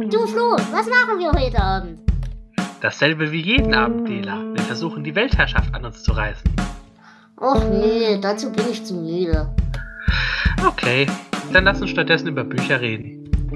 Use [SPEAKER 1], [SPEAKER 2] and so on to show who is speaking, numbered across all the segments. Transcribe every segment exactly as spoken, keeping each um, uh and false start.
[SPEAKER 1] Du Flo, was machen wir heute Abend?
[SPEAKER 2] Dasselbe wie jeden Abend, Dela. Wir versuchen, die Weltherrschaft an uns zu reißen.
[SPEAKER 1] Och nee, dazu bin ich zu müde.
[SPEAKER 2] Okay, dann lass uns stattdessen über Bücher reden.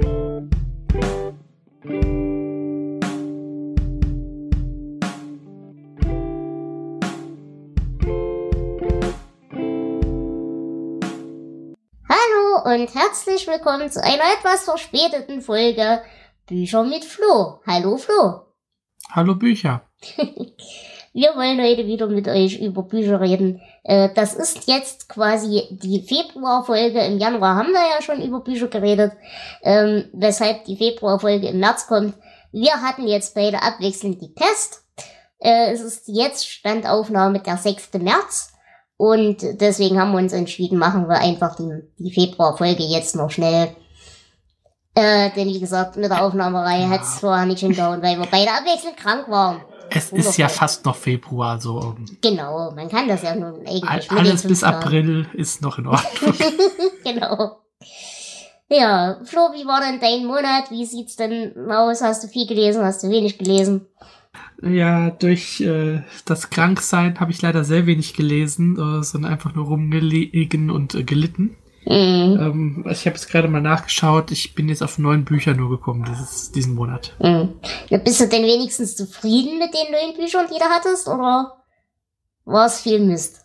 [SPEAKER 1] Hallo und herzlich willkommen zu einer etwas verspäteten Folge Bücher mit Flo. Hallo Flo.
[SPEAKER 3] Hallo Bücher.
[SPEAKER 1] Wir wollen heute wieder mit euch über Bücher reden. Äh, das ist jetzt quasi die Februarfolge. Im Januar haben wir ja schon über Bücher geredet, ähm, weshalb die Februarfolge im März kommt. Wir hatten jetzt beide abwechselnd die Pest. Äh, es ist jetzt Standaufnahme der sechste März. Und deswegen haben wir uns entschieden, machen wir einfach die, die Februarfolge jetzt noch schnell. Äh, denn wie gesagt, mit der Aufnahmerei hat es vorher nicht hingehauen, weil wir beide abwechselnd krank waren.
[SPEAKER 3] Es ist ja fast noch Februar, so.
[SPEAKER 1] Genau, man kann das ja nun eigentlich.
[SPEAKER 3] Alles bis April ist noch in Ordnung.
[SPEAKER 1] Genau. Ja, Flo, wie war denn dein Monat? Wie sieht's denn aus? Hast du viel gelesen? Hast du wenig gelesen?
[SPEAKER 3] Ja, durch äh, das Kranksein habe ich leider sehr wenig gelesen, äh, sondern einfach nur rumgelegen und äh, gelitten. Mhm. Ähm, ich habe jetzt gerade mal nachgeschaut, ich bin jetzt auf neun Bücher nur gekommen dieses, diesen Monat.
[SPEAKER 1] Mhm. Ja, bist du denn wenigstens zufrieden mit den neuen Büchern, die du hattest, oder war es viel Mist?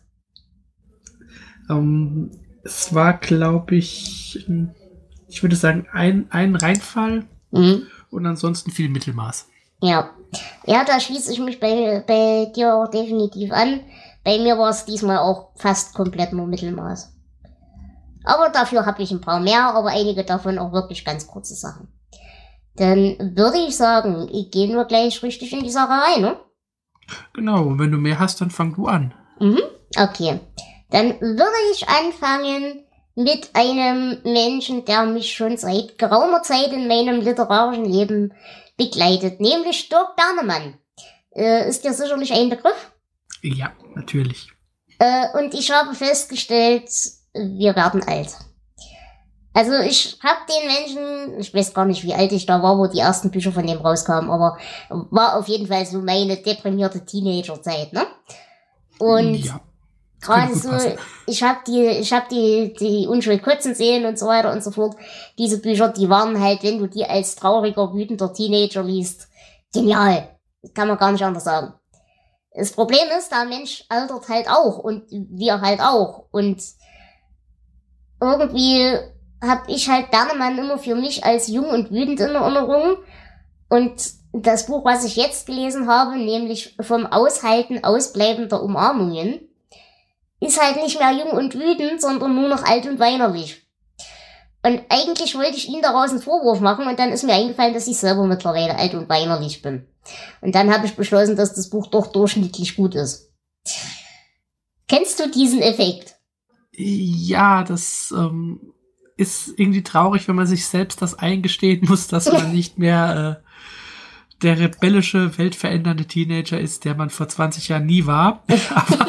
[SPEAKER 3] Ähm, es war, glaube ich, ich würde sagen, ein, ein Reinfall mhm. und ansonsten viel Mittelmaß.
[SPEAKER 1] Ja. Ja, da schließe ich mich bei, bei dir auch definitiv an. Bei mir war es diesmal auch fast komplett nur Mittelmaß. Aber dafür habe ich ein paar mehr, aber einige davon auch wirklich ganz kurze Sachen. Dann würde ich sagen, gehen wir gleich richtig in die Sache rein, ne?
[SPEAKER 3] Genau, und wenn du mehr hast, dann fang du an.
[SPEAKER 1] Mhm, okay. Dann würde ich anfangen mit einem Menschen, der mich schon seit geraumer Zeit in meinem literarischen Leben begleitet, nämlich Dirk Bernemann. Äh, ist dir sicherlich ein Begriff?
[SPEAKER 3] Ja, natürlich.
[SPEAKER 1] Äh, und ich habe festgestellt, wir werden alt. Also ich habe den Menschen, ich weiß gar nicht, wie alt ich da war, wo die ersten Bücher von dem rauskamen, aber war auf jeden Fall so meine deprimierte Teenagerzeit, ne? Und ja, gerade so, passen. ich habe die, ich habe die, die Unschuld kotzen sehen und so weiter und so fort. Diese Bücher, die waren halt, wenn du die als trauriger, wütender Teenager liest, genial. Kann man gar nicht anders sagen. Das Problem ist, der Mensch altert halt auch und wir halt auch. Und irgendwie habe ich halt Bernemann immer für mich als jung und wütend in Erinnerung. Und das Buch, was ich jetzt gelesen habe, nämlich vom Aushalten ausbleibender Umarmungen, ist halt nicht mehr jung und wütend, sondern nur noch alt und weinerlich. Und eigentlich wollte ich ihm daraus einen Vorwurf machen und dann ist mir eingefallen, dass ich selber mittlerweile alt und weinerlich bin. Und dann habe ich beschlossen, dass das Buch doch durchschnittlich gut ist. Kennst du diesen Effekt?
[SPEAKER 3] Ja, das ähm, ist irgendwie traurig, wenn man sich selbst das eingestehen muss, dass man nicht mehr äh, der rebellische, weltverändernde Teenager ist, der man vor zwanzig Jahren nie war. Aber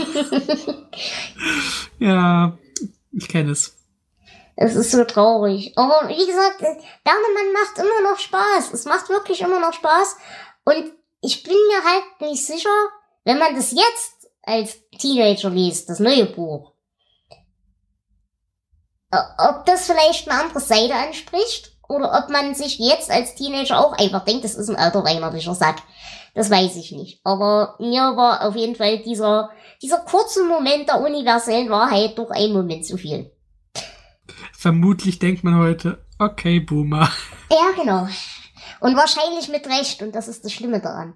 [SPEAKER 3] ja, ich kenne es.
[SPEAKER 1] Es ist so traurig. Aber wie gesagt, Bernemann macht immer noch Spaß. Es macht wirklich immer noch Spaß. Und ich bin mir halt nicht sicher, wenn man das jetzt als Teenager liest, das neue Buch, ob das vielleicht eine andere Seite anspricht oder ob man sich jetzt als Teenager auch einfach denkt, das ist ein alter weinerlicher Sack. Das weiß ich nicht. Aber mir war auf jeden Fall dieser, dieser kurze Moment der universellen Wahrheit doch ein Moment zu viel.
[SPEAKER 3] Vermutlich denkt man heute, okay, Boomer.
[SPEAKER 1] Ja, genau. Und wahrscheinlich mit Recht. Und das ist das Schlimme daran.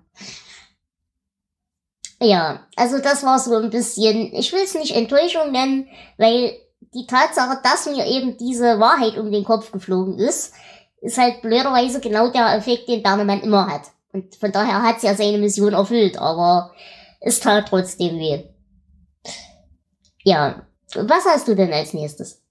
[SPEAKER 1] Ja, also das war so ein bisschen, ich will es nicht Enttäuschung nennen, weil die Tatsache, dass mir eben diese Wahrheit um den Kopf geflogen ist, ist halt blöderweise genau der Effekt, den Bernemann immer hat. Und von daher hat es ja seine Mission erfüllt, aber es tat trotzdem weh. Ja, was hast du denn als nächstes?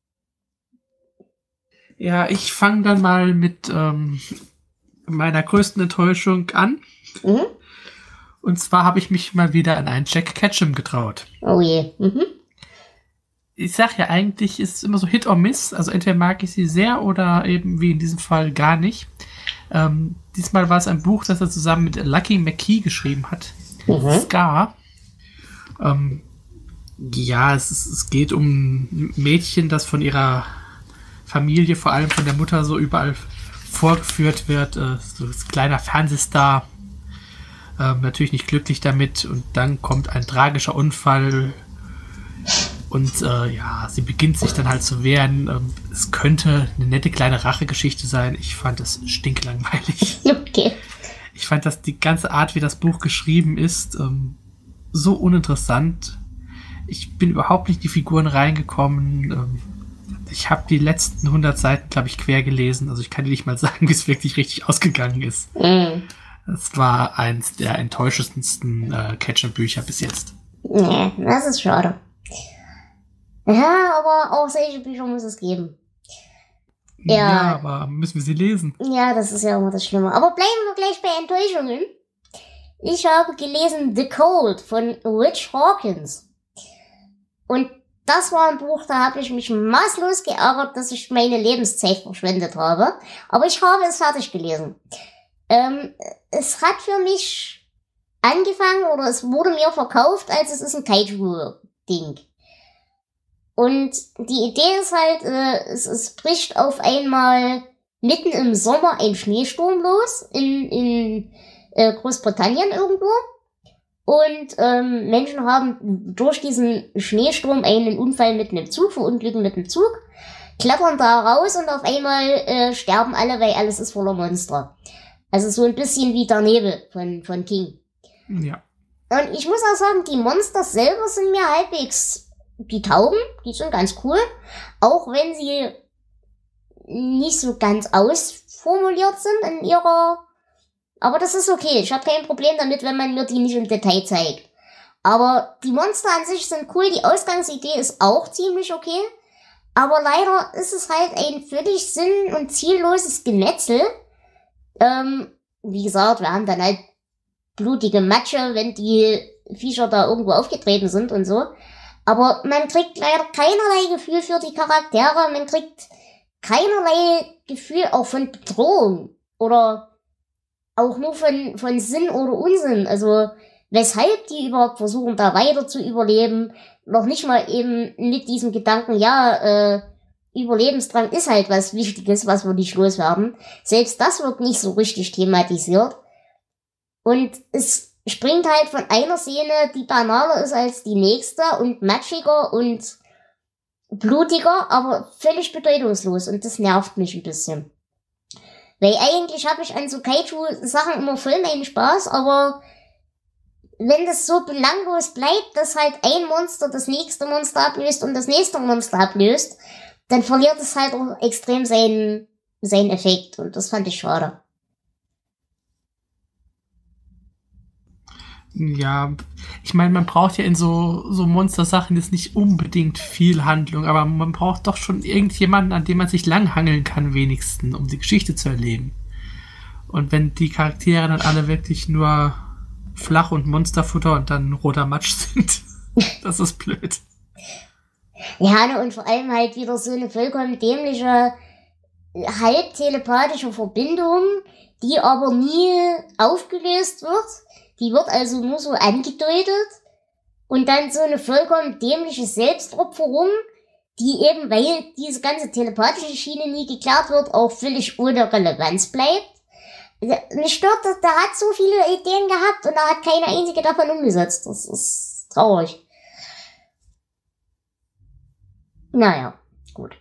[SPEAKER 3] Ja, ich fange dann mal mit ähm, meiner größten Enttäuschung an. Mhm. Und zwar habe ich mich mal wieder an einen Jack Ketchum getraut.
[SPEAKER 1] Oh je. Mhm.
[SPEAKER 3] Ich sag ja, eigentlich ist es immer so Hit or Miss. Also entweder mag ich sie sehr oder eben wie in diesem Fall gar nicht. Ähm, diesmal war es ein Buch, das er zusammen mit Lucky McKee geschrieben hat.
[SPEAKER 1] Mhm.
[SPEAKER 3] Scar. Ähm, ja, es, ist, es geht um ein Mädchen, das von ihrer Familie, vor allem von der Mutter, so überall vorgeführt wird. Äh, so ein kleiner Fernsehstar. Ähm, natürlich nicht glücklich damit. Und dann kommt ein tragischer Unfall. Und äh, ja, sie beginnt sich dann halt zu wehren. Ähm, es könnte eine nette kleine Rachegeschichte sein. Ich fand das stinklangweilig.
[SPEAKER 1] Okay.
[SPEAKER 3] Ich fand, dass die ganze Art, wie das Buch geschrieben ist, ähm, so uninteressant. Ich bin überhaupt nicht in die Figuren reingekommen. Ähm, ich habe die letzten hundert Seiten, glaube ich, quer gelesen. Also ich kann dir nicht mal sagen, wie es wirklich richtig ausgegangen ist.
[SPEAKER 1] Mhm.
[SPEAKER 3] Es war eins der enttäuschendsten äh, Catcher-Bücher bis jetzt.
[SPEAKER 1] Nee, das ist schade. Ja, aber auch solche Bücher muss es geben.
[SPEAKER 3] Ja,
[SPEAKER 1] Ja.
[SPEAKER 3] aber müssen wir sie lesen?
[SPEAKER 1] Ja, das ist ja immer das Schlimme. Aber bleiben wir gleich bei Enttäuschungen. Ich habe gelesen The Cold von Rich Hawkins. Und das war ein Buch, da habe ich mich maßlos geärgert, dass ich meine Lebenszeit verschwendet habe. Aber ich habe es fertig gelesen. Ähm, es hat für mich angefangen, oder es wurde mir verkauft, als es ist ein Kaiju-Ding. Und die Idee ist halt, äh, es, es bricht auf einmal mitten im Sommer ein Schneesturm los in, in äh, Großbritannien irgendwo. Und ähm, Menschen haben durch diesen Schneesturm einen Unfall mit einem Zug, verunglücken mit einem Zug, klettern da raus und auf einmal äh, sterben alle, weil alles ist voller Monster. Also so ein bisschen wie der Nebel von, von King.
[SPEAKER 3] Ja.
[SPEAKER 1] Und ich muss auch sagen, die Monster selber sind mir halbwegs... Die taugen, die sind ganz cool, auch wenn sie nicht so ganz ausformuliert sind in ihrer... Aber das ist okay, ich habe kein Problem damit, wenn man mir die nicht im Detail zeigt. Aber die Monster an sich sind cool, die Ausgangsidee ist auch ziemlich okay, aber leider ist es halt ein völlig sinn- und zielloses Gemetzel. Ähm, wie gesagt, wir haben dann halt blutige Matsche, wenn die Viecher da irgendwo aufgetreten sind und so. Aber man kriegt leider keinerlei Gefühl für die Charaktere, man kriegt keinerlei Gefühl auch von Bedrohung oder auch nur von, von Sinn oder Unsinn. Also weshalb die überhaupt versuchen, da weiter zu überleben, noch nicht mal eben mit diesem Gedanken, ja, äh, Überlebensdrang ist halt was Wichtiges, was wir nicht loswerden. Selbst das wird nicht so richtig thematisiert. Und es springt halt von einer Szene, die banaler ist als die nächste und matschiger und blutiger, aber völlig bedeutungslos und das nervt mich ein bisschen. Weil eigentlich habe ich an so Kaiju-Sachen immer voll meinen Spaß, aber wenn das so belanglos bleibt, dass halt ein Monster das nächste Monster ablöst und das nächste Monster ablöst, dann verliert es halt auch extrem seinen, seinen Effekt und das fand ich schade.
[SPEAKER 3] Ja, ich meine, man braucht ja in so, so Monstersachen jetzt nicht unbedingt viel Handlung, aber man braucht doch schon irgendjemanden, an dem man sich langhangeln kann, wenigstens, um die Geschichte zu erleben. Und wenn die Charaktere dann alle wirklich nur Flach- und Monsterfutter und dann roter Matsch sind, das ist blöd.
[SPEAKER 1] Ja, ne, und vor allem halt wieder so eine vollkommen dämliche, halb telepathische Verbindung, die aber nie aufgelöst wird. Die wird also nur so angedeutet und dann so eine vollkommen dämliche Selbstopferung, die eben, weil diese ganze telepathische Schiene nie geklärt wird, auch völlig ohne Relevanz bleibt. Mich stört, dass der hat so viele Ideen gehabt und er hat keine einzige davon umgesetzt. Das ist traurig. Naja, gut.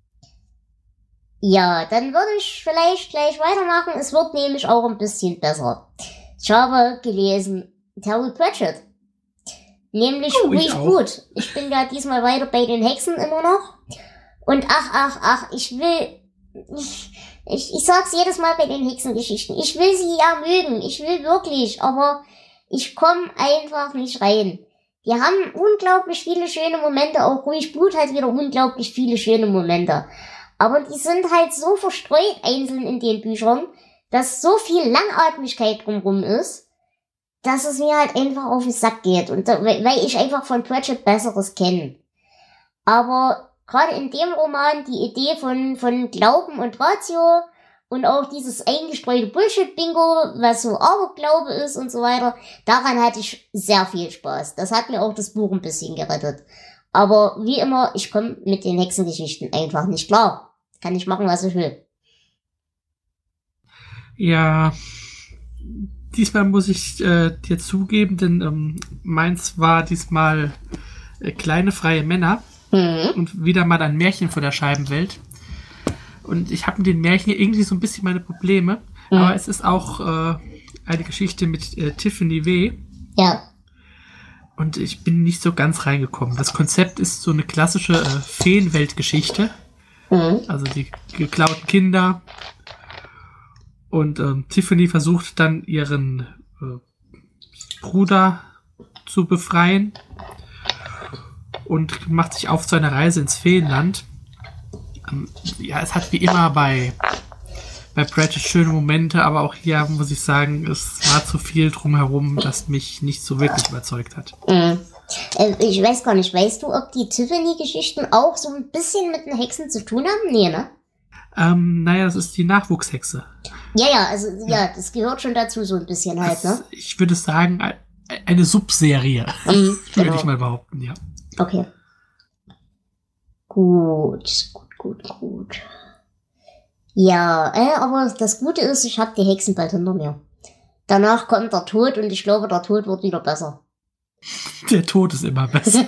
[SPEAKER 1] Ja, dann würde ich vielleicht gleich weitermachen. Es wird nämlich auch ein bisschen besser. Ich habe gelesen Terry Pratchett. Nämlich
[SPEAKER 3] oh,
[SPEAKER 1] ruhig gut. Ich bin ja diesmal weiter bei den Hexen immer noch. Und ach, ach, ach, ich will... Ich, ich, ich sag's jedes Mal bei den Hexengeschichten. Ich will sie ja mögen. Ich will wirklich. Aber ich komme einfach nicht rein. Die haben unglaublich viele schöne Momente. Auch ruhig Blut hat wieder unglaublich viele schöne Momente. Aber die sind halt so verstreut einzeln in den Büchern, dass so viel Langatmigkeit drumrum ist, dass es mir halt einfach auf den Sack geht. Und da, weil ich einfach von Pratchett Besseres kenne. Aber gerade in dem Roman die Idee von, von Glauben und Ratio und auch dieses eingestreute Bullshit-Bingo, was so Aberglaube ist und so weiter, daran hatte ich sehr viel Spaß. Das hat mir auch das Buch ein bisschen gerettet. Aber wie immer, ich komme mit den Hexengeschichten einfach nicht klar. Kann ich machen, was ich will.
[SPEAKER 3] Ja, diesmal muss ich äh, dir zugeben, denn ähm, meins war diesmal äh, kleine freie Männer mhm. und wieder mal ein Märchen von der Scheibenwelt. Und ich habe mit den Märchen irgendwie so ein bisschen meine Probleme, mhm. aber es ist auch äh, eine Geschichte mit äh, Tiffany W.
[SPEAKER 1] Ja.
[SPEAKER 3] Und ich bin nicht so ganz reingekommen. Das Konzept ist so eine klassische äh, Feenweltgeschichte. Mhm. Also die geklauten Kinder. Und ähm, Tiffany versucht dann ihren äh, Bruder zu befreien und macht sich auf zu einer Reise ins Feenland. Ähm, ja, es hat wie immer bei, bei Pratchett schöne Momente, aber auch hier muss ich sagen, es war zu viel drumherum, das mich nicht so wirklich überzeugt hat.
[SPEAKER 1] Mhm. Äh, ich weiß gar nicht, weißt du, ob die Tiffany-Geschichten auch so ein bisschen mit den Hexen zu tun haben? Nee, ne?
[SPEAKER 3] Ähm, naja, das ist die Nachwuchshexe.
[SPEAKER 1] Ja, ja, also ja, das gehört schon dazu so ein bisschen halt, ne?
[SPEAKER 3] Ich würde sagen, eine Subserie,
[SPEAKER 1] mhm,
[SPEAKER 3] würde
[SPEAKER 1] genau.
[SPEAKER 3] ich mal behaupten, ja.
[SPEAKER 1] Okay. Gut, gut, gut, gut. Ja, äh, aber das Gute ist, ich habe die Hexen bald hinter mir. Danach kommt der Tod und ich glaube, der Tod wird wieder besser.
[SPEAKER 3] Der Tod ist immer besser.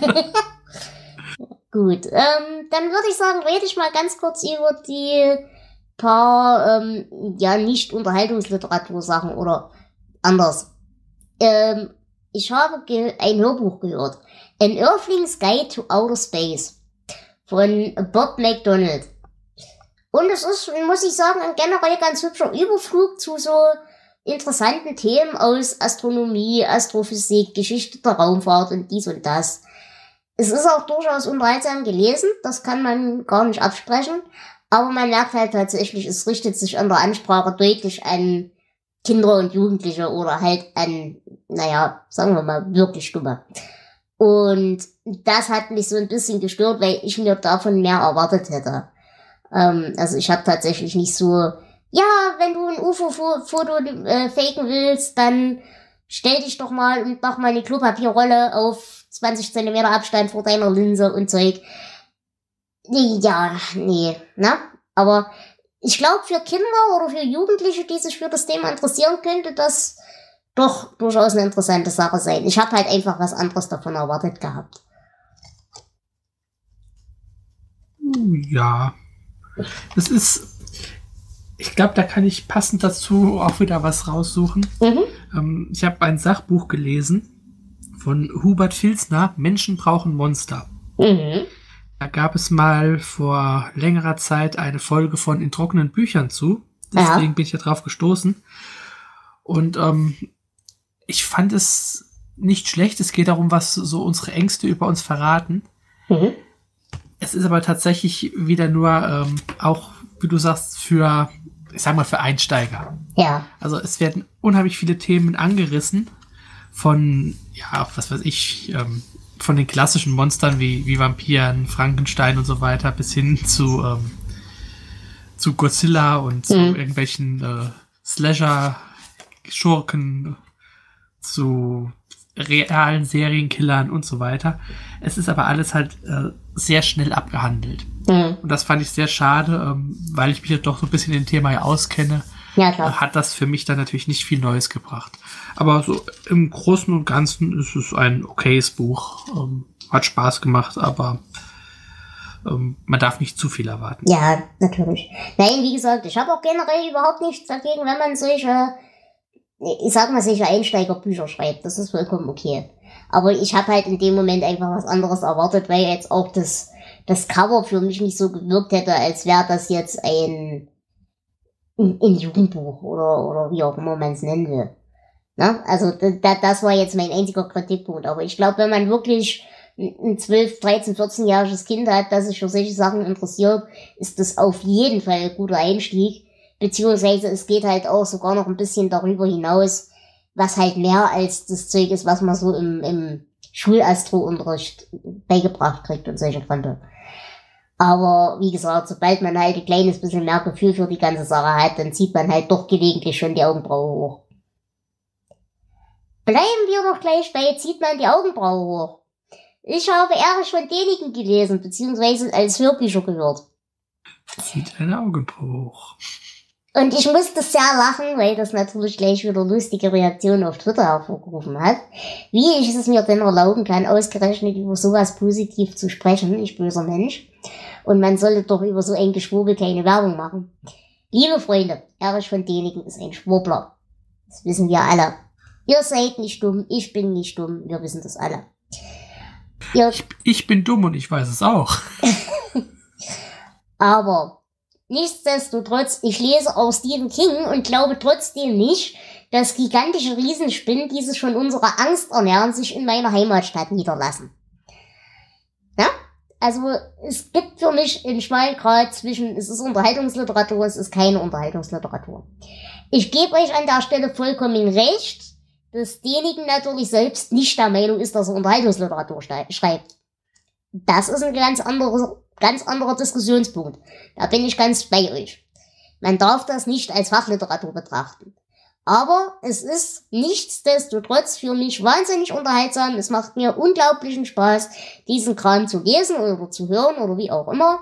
[SPEAKER 1] Gut, ähm, dann würde ich sagen, rede ich mal ganz kurz über die paar, ähm, ja, nicht Unterhaltungsliteratursachen oder anders. Ähm, ich habe ge- ein Hörbuch gehört. An Earthling's Guide to Outer Space von Bob McDonald. Und es ist, muss ich sagen, ein generell ganz hübscher Überflug zu so interessanten Themen aus Astronomie, Astrophysik, Geschichte der Raumfahrt und dies und das. Es ist auch durchaus unterhaltsam gelesen, das kann man gar nicht absprechen, aber man merkt halt tatsächlich, es richtet sich an der Ansprache deutlich an Kinder und Jugendliche oder halt an, naja, sagen wir mal, wirklich Dumme. Und das hat mich so ein bisschen gestört, weil ich mir davon mehr erwartet hätte. Ähm, also ich habe tatsächlich nicht so, ja, wenn du ein U F O-Foto äh, faken willst, dann stell dich doch mal und mach mal eine Klopapierrolle auf zwanzig Zentimeter Abstand vor deiner Linse und Zeug. Nee, ja, nee, ne? Aber ich glaube, für Kinder oder für Jugendliche, die sich für das Thema interessieren, könnte das doch durchaus eine interessante Sache sein. Ich habe halt einfach was anderes davon erwartet gehabt.
[SPEAKER 3] Ja, das ist, ich glaube, da kann ich passend dazu auch wieder was raussuchen. Mhm. Ähm, ich habe ein Sachbuch gelesen von Hubert Filzner, Menschen brauchen Monster. Mhm. Da gab es mal vor längerer Zeit eine Folge von In trockenen Büchern zu. Deswegen ja. bin ich da drauf gestoßen. Und ähm, ich fand es nicht schlecht. Es geht darum, was so unsere Ängste über uns verraten. Mhm. Es ist aber tatsächlich wieder nur ähm, auch, wie du sagst, für, ich sag mal, für Einsteiger.
[SPEAKER 1] Ja.
[SPEAKER 3] Also es werden unheimlich viele Themen angerissen. Von, ja, was weiß ich, ähm, von den klassischen Monstern wie, wie Vampiren, Frankenstein und so weiter, bis hin zu, ähm, zu Godzilla und zu mhm. irgendwelchen äh, Slasher-Schurken, zu realen Serienkillern und so weiter. Es ist aber alles halt äh, sehr schnell abgehandelt. Mhm. Und das fand ich sehr schade, ähm, weil ich mich ja doch so ein bisschen in dem Thema ja auskenne.
[SPEAKER 1] Ja, klar.
[SPEAKER 3] Hat das für mich dann natürlich nicht viel Neues gebracht. Aber so im Großen und Ganzen ist es ein okayes Buch. Ähm, hat Spaß gemacht, aber ähm, man darf nicht zu viel erwarten.
[SPEAKER 1] Ja, natürlich. Nein, wie gesagt, ich habe auch generell überhaupt nichts dagegen, wenn man solche, ich sag mal, solche Einsteigerbücher schreibt. Das ist vollkommen okay. Aber ich habe halt in dem Moment einfach was anderes erwartet, weil jetzt auch das, das Cover für mich nicht so gewirkt hätte, als wäre das jetzt ein ein Jugendbuch oder, oder wie auch immer man es nennen will. Na? Also da, das war jetzt mein einziger Kritikpunkt. Aber ich glaube, wenn man wirklich ein zwölf, dreizehn, vierzehnjähriges Kind hat, das sich für solche Sachen interessiert, ist das auf jeden Fall ein guter Einstieg. Beziehungsweise es geht halt auch sogar noch ein bisschen darüber hinaus, was halt mehr als das Zeug ist, was man so im, im Schulastro-Unterricht beigebracht kriegt und solche Fronte. Aber wie gesagt, sobald man halt ein kleines bisschen mehr Gefühl für die ganze Sache hat, dann zieht man halt doch gelegentlich schon die Augenbraue hoch. Bleiben wir doch gleich bei, zieht man die Augenbraue hoch. Ich habe Erich von Däniken gelesen, beziehungsweise als Hörbücher gehört.
[SPEAKER 3] Zieht eine Augenbraue hoch.
[SPEAKER 1] Und ich musste sehr lachen, weil das natürlich gleich wieder lustige Reaktionen auf Twitter hervorgerufen hat. Wie ich es mir denn erlauben kann, ausgerechnet über sowas positiv zu sprechen, ich böser Mensch. Und man sollte doch über so ein Geschwurbel keine Werbung machen. Liebe Freunde, Erich von Däniken ist ein Schwurbler. Das wissen wir alle. Ihr seid nicht dumm, ich bin nicht dumm, wir wissen das alle. Ihr
[SPEAKER 3] ich, ich bin dumm und ich weiß es auch.
[SPEAKER 1] Aber nichtsdestotrotz, ich lese auch Stephen King und glaube trotzdem nicht, dass gigantische Riesenspinnen, die sich von unserer Angst ernähren, sich in meiner Heimatstadt niederlassen. Ja? Also es gibt für mich einen schmalen Grat zwischen, es ist Unterhaltungsliteratur, es ist keine Unterhaltungsliteratur. Ich gebe euch an der Stelle vollkommen recht, dass Däniken natürlich selbst nicht der Meinung ist, dass er Unterhaltungsliteratur schreibt. Das ist ein ganz anderes, ganz anderer Diskussionspunkt. Da bin ich ganz bei euch. Man darf das nicht als Fachliteratur betrachten. Aber es ist nichtsdestotrotz für mich wahnsinnig unterhaltsam. Es macht mir unglaublichen Spaß, diesen Kram zu lesen oder zu hören oder wie auch immer.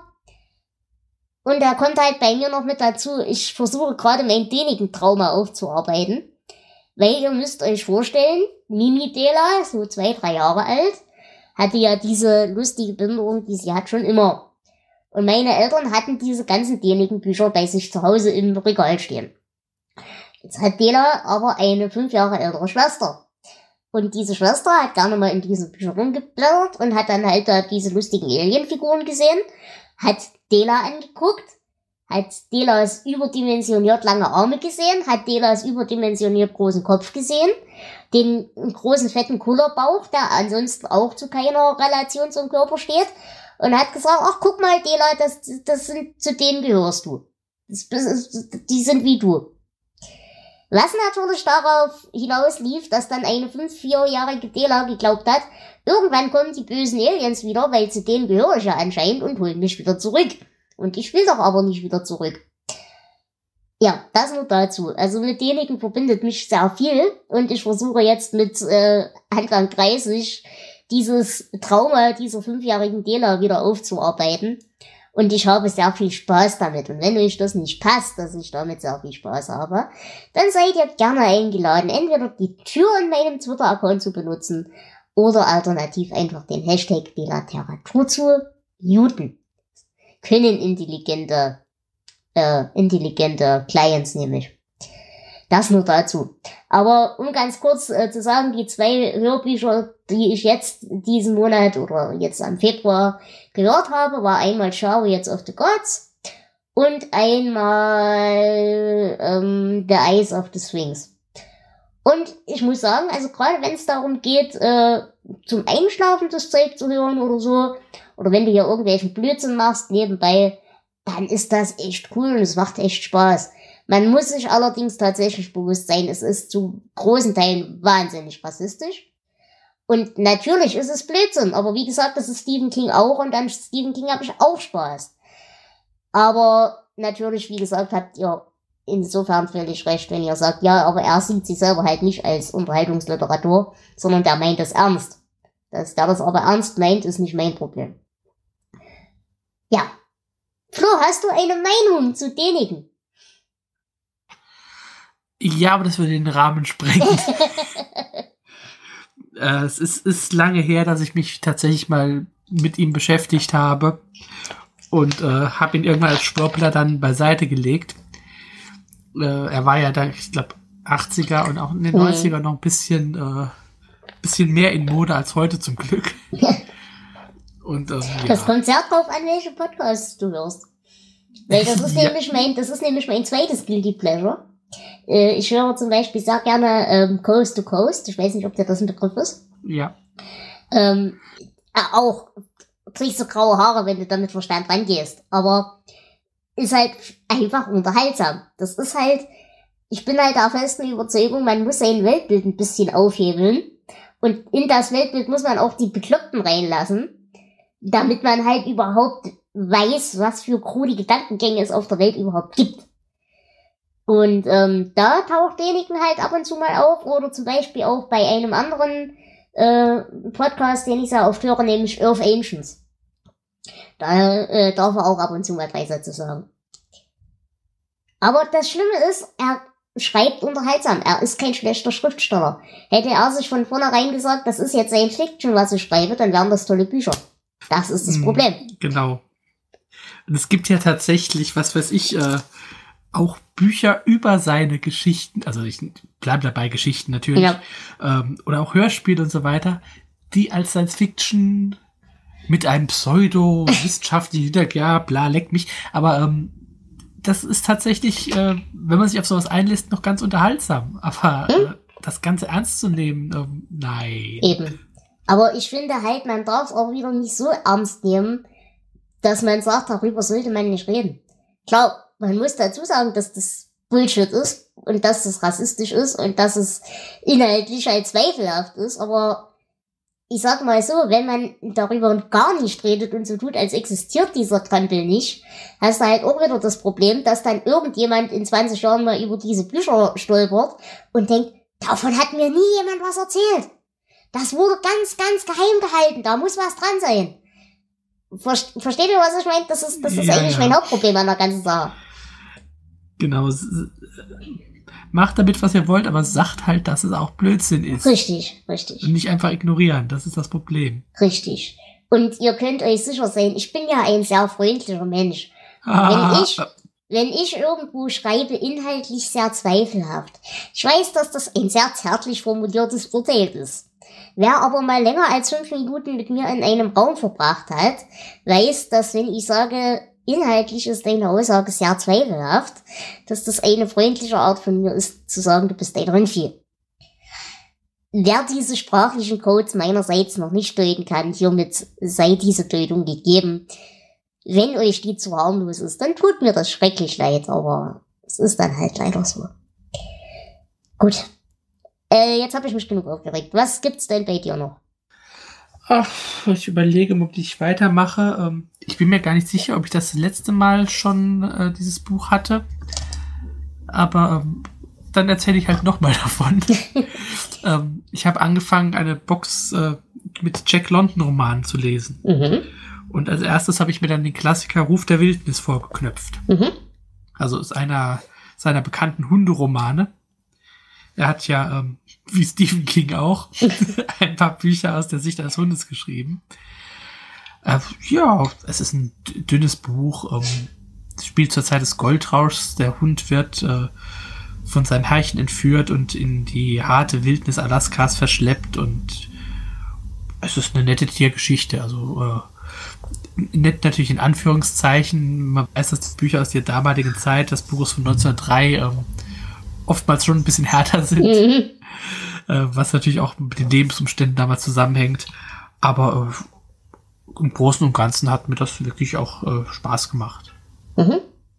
[SPEAKER 1] Und da kommt halt bei mir noch mit dazu, ich versuche gerade mein Däniken-Trauma aufzuarbeiten. Weil ihr müsst euch vorstellen, Mimi Dela, so zwei, drei Jahre alt, hatte ja diese lustige Behinderung, die sie hat, schon immer. Und meine Eltern hatten diese ganzen Däniken-Bücher bei sich zu Hause im Regal stehen. Jetzt hat Dela aber eine fünf Jahre ältere Schwester. Und diese Schwester hat gerne mal in diesen Büchern rumgeblättert und hat dann halt da diese lustigen Alien-Figuren gesehen, hat Dela angeguckt, hat Delas überdimensioniert lange Arme gesehen, hat Delas überdimensioniert großen Kopf gesehen, den großen fetten Kullerbauch, der ansonsten auch zu keiner Relation zum Körper steht, und hat gesagt, ach guck mal Dela, das, das sind, zu denen gehörst du. Das, das, die sind wie du. Was natürlich darauf hinaus lief, dass dann eine fünf, vierjährige Dela geglaubt hat, irgendwann kommen die bösen Aliens wieder, weil zu denen gehöre ich ja anscheinend und holen mich wieder zurück. Und ich will doch aber nicht wieder zurück. Ja, das nur dazu. Also mit Däniken verbindet mich sehr viel und ich versuche jetzt mit äh, Anfang dreißig dieses Trauma dieser fünfjährigen Dela wieder aufzuarbeiten. Und ich habe sehr viel Spaß damit. Und wenn euch das nicht passt, dass ich damit sehr viel Spaß habe, dann seid ihr gerne eingeladen, entweder die Tür in meinem Twitter-Account zu benutzen oder alternativ einfach den Hashtag Delateratur zu muten. Können intelligente, äh, intelligente Clients nämlich. Das nur dazu. Aber um ganz kurz äh, zu sagen, die zwei Hörbücher, die ich jetzt diesen Monat oder jetzt am Februar gehört habe, war einmal Chariots of the Gods und einmal ähm, The Eyes of the Sphinx. Und ich muss sagen, also gerade wenn es darum geht, äh, zum Einschlafen das Zeug zu hören oder so, oder wenn du hier irgendwelchen Blödsinn machst nebenbei, dann ist das echt cool und es macht echt Spaß. Man muss sich allerdings tatsächlich bewusst sein, es ist zu großen Teilen wahnsinnig rassistisch. Und natürlich ist es Blödsinn, aber wie gesagt, das ist Stephen King auch und an Stephen King habe ich auch Spaß. Aber natürlich, wie gesagt, habt ihr insofern völlig recht, wenn ihr sagt, ja, aber er sieht sich selber halt nicht als Unterhaltungsliteratur, sondern der meint es ernst. Dass der das aber ernst meint, ist nicht mein Problem. Ja. Flo, hast du eine Meinung zu Däniken?
[SPEAKER 3] Ja, aber das würde den Rahmen sprengen. äh, es ist, ist lange her, dass ich mich tatsächlich mal mit ihm beschäftigt habe und äh, habe ihn irgendwann als Schwurbler dann beiseite gelegt. Äh, er war ja dann, ich glaube, achtziger und auch in den neunziger noch ein bisschen, äh, bisschen mehr in Mode als heute zum Glück. Und, ähm, ja.
[SPEAKER 1] Das kommt sehr drauf an, welche Podcasts du hörst. Weil das ist ja. nämlich mein, das ist nämlich mein zweites Guilty Pleasure. Äh, ich höre zum Beispiel sehr gerne ähm, Coast to Coast. Ich weiß nicht, ob dir das ein Begriff ist.
[SPEAKER 3] Ja.
[SPEAKER 1] Ähm, äh, auch kriegst du graue Haare, wenn du damit Verstand rangehst. Aber ist halt einfach unterhaltsam. Das ist halt, ich bin halt der festen Überzeugung, man muss sein Weltbild ein bisschen aufhebeln. Und in das Weltbild muss man auch die Bekloppten reinlassen, damit man halt überhaupt weiß, was für krude Gedankengänge es auf der Welt überhaupt gibt. Und ähm, da taucht Däniken halt ab und zu mal auf, oder zum Beispiel auch bei einem anderen äh, Podcast, den ich sehr oft höre, nämlich Earth Ancients. Da äh, darf er auch ab und zu mal drei Sätze sagen. Aber das Schlimme ist, er schreibt unterhaltsam. Er ist kein schlechter Schriftsteller. Hätte er sich von vornherein gesagt, das ist jetzt Science Fiction, was ich schreibe, dann wären das tolle Bücher. Das ist das mm, Problem.
[SPEAKER 3] Genau. Und es gibt ja tatsächlich, was weiß ich, äh, auch Bücher über seine Geschichten, also ich bleibe dabei, Geschichten natürlich, ja. ähm, oder auch Hörspiele und so weiter, die als Science Fiction mit einem pseudo-wissenschaftlichen Hintergrund, ja, bla, leckt mich, aber ähm, das ist tatsächlich, äh, wenn man sich auf sowas einlässt, noch ganz unterhaltsam. Aber hm? äh, das Ganze ernst zu nehmen, ähm, nein.
[SPEAKER 1] Eben. Aber ich finde halt, man darf auch wieder nicht so ernst nehmen, dass man sagt, darüber sollte man nicht reden. Klar, man muss dazu sagen, dass das Bullshit ist und dass es rassistisch ist und dass es inhaltlich halt zweifelhaft ist, aber ich sag mal so, wenn man darüber gar nicht redet und so tut, als existiert dieser Trampel nicht, hast du halt auch wieder das Problem, dass dann irgendjemand in zwanzig Jahren mal über diese Bücher stolpert und denkt, davon hat mir nie jemand was erzählt. Das wurde ganz, ganz geheim gehalten, da muss was dran sein. Ver- Versteht ihr, was ich meine? Das ist, das ist ja, eigentlich ja. mein Hauptproblem an der ganzen Sache.
[SPEAKER 3] Genau. Macht damit, was ihr wollt, aber sagt halt, dass es auch Blödsinn ist.
[SPEAKER 1] Richtig, richtig.
[SPEAKER 3] Und nicht einfach ignorieren, das ist das Problem.
[SPEAKER 1] Richtig. Und ihr könnt euch sicher sein, ich bin ja ein sehr freundlicher Mensch. Ah. Wenn ich, wenn ich irgendwo schreibe, inhaltlich sehr zweifelhaft. Ich weiß, dass das ein sehr zärtlich formuliertes Urteil ist. Wer aber mal länger als fünf Minuten mit mir in einem Raum verbracht hat, weiß, dass wenn ich sage, inhaltlich ist deine Aussage sehr zweifelhaft, dass das eine freundliche Art von mir ist, zu sagen, du bist ein Rindvieh. Wer diese sprachlichen Codes meinerseits noch nicht deuten kann, hiermit sei diese Deutung gegeben. Wenn euch die zu harmlos ist, dann tut mir das schrecklich leid, aber es ist dann halt leider so. Gut. Äh, jetzt habe ich mich genug aufgeregt. Was gibt's denn bei dir noch?
[SPEAKER 3] Ach, ich überlege, ob ich weitermache. Ich bin mir gar nicht sicher, ob ich das letzte Mal schon äh, dieses Buch hatte. Aber ähm, dann erzähle ich halt nochmal davon. ähm, ich habe angefangen, eine Box äh, mit Jack London Romanen zu lesen. Mhm. Und als erstes habe ich mir dann den Klassiker Ruf der Wildnis vorgeknöpft. Mhm. Also ist einer seiner bekannten Hunderomane. Er hat ja, ähm, wie Stephen King auch, ein paar Bücher aus der Sicht eines Hundes geschrieben. Äh, ja, es ist ein dünnes Buch. Ähm, es spielt zur Zeit des Goldrauschs. Der Hund wird äh, von seinem Herrchen entführt und in die harte Wildnis Alaskas verschleppt. Und es ist eine nette Tiergeschichte. Also äh, nett natürlich in Anführungszeichen. Man weiß, dass die Bücher aus der damaligen Zeit, das Buch ist von neunzehnhundertdrei, ähm, oftmals schon ein bisschen härter sind, mhm. äh, was natürlich auch mit den Lebensumständen damals zusammenhängt. Aber äh, im Großen und Ganzen hat mir das wirklich auch äh, Spaß gemacht.
[SPEAKER 1] Mhm.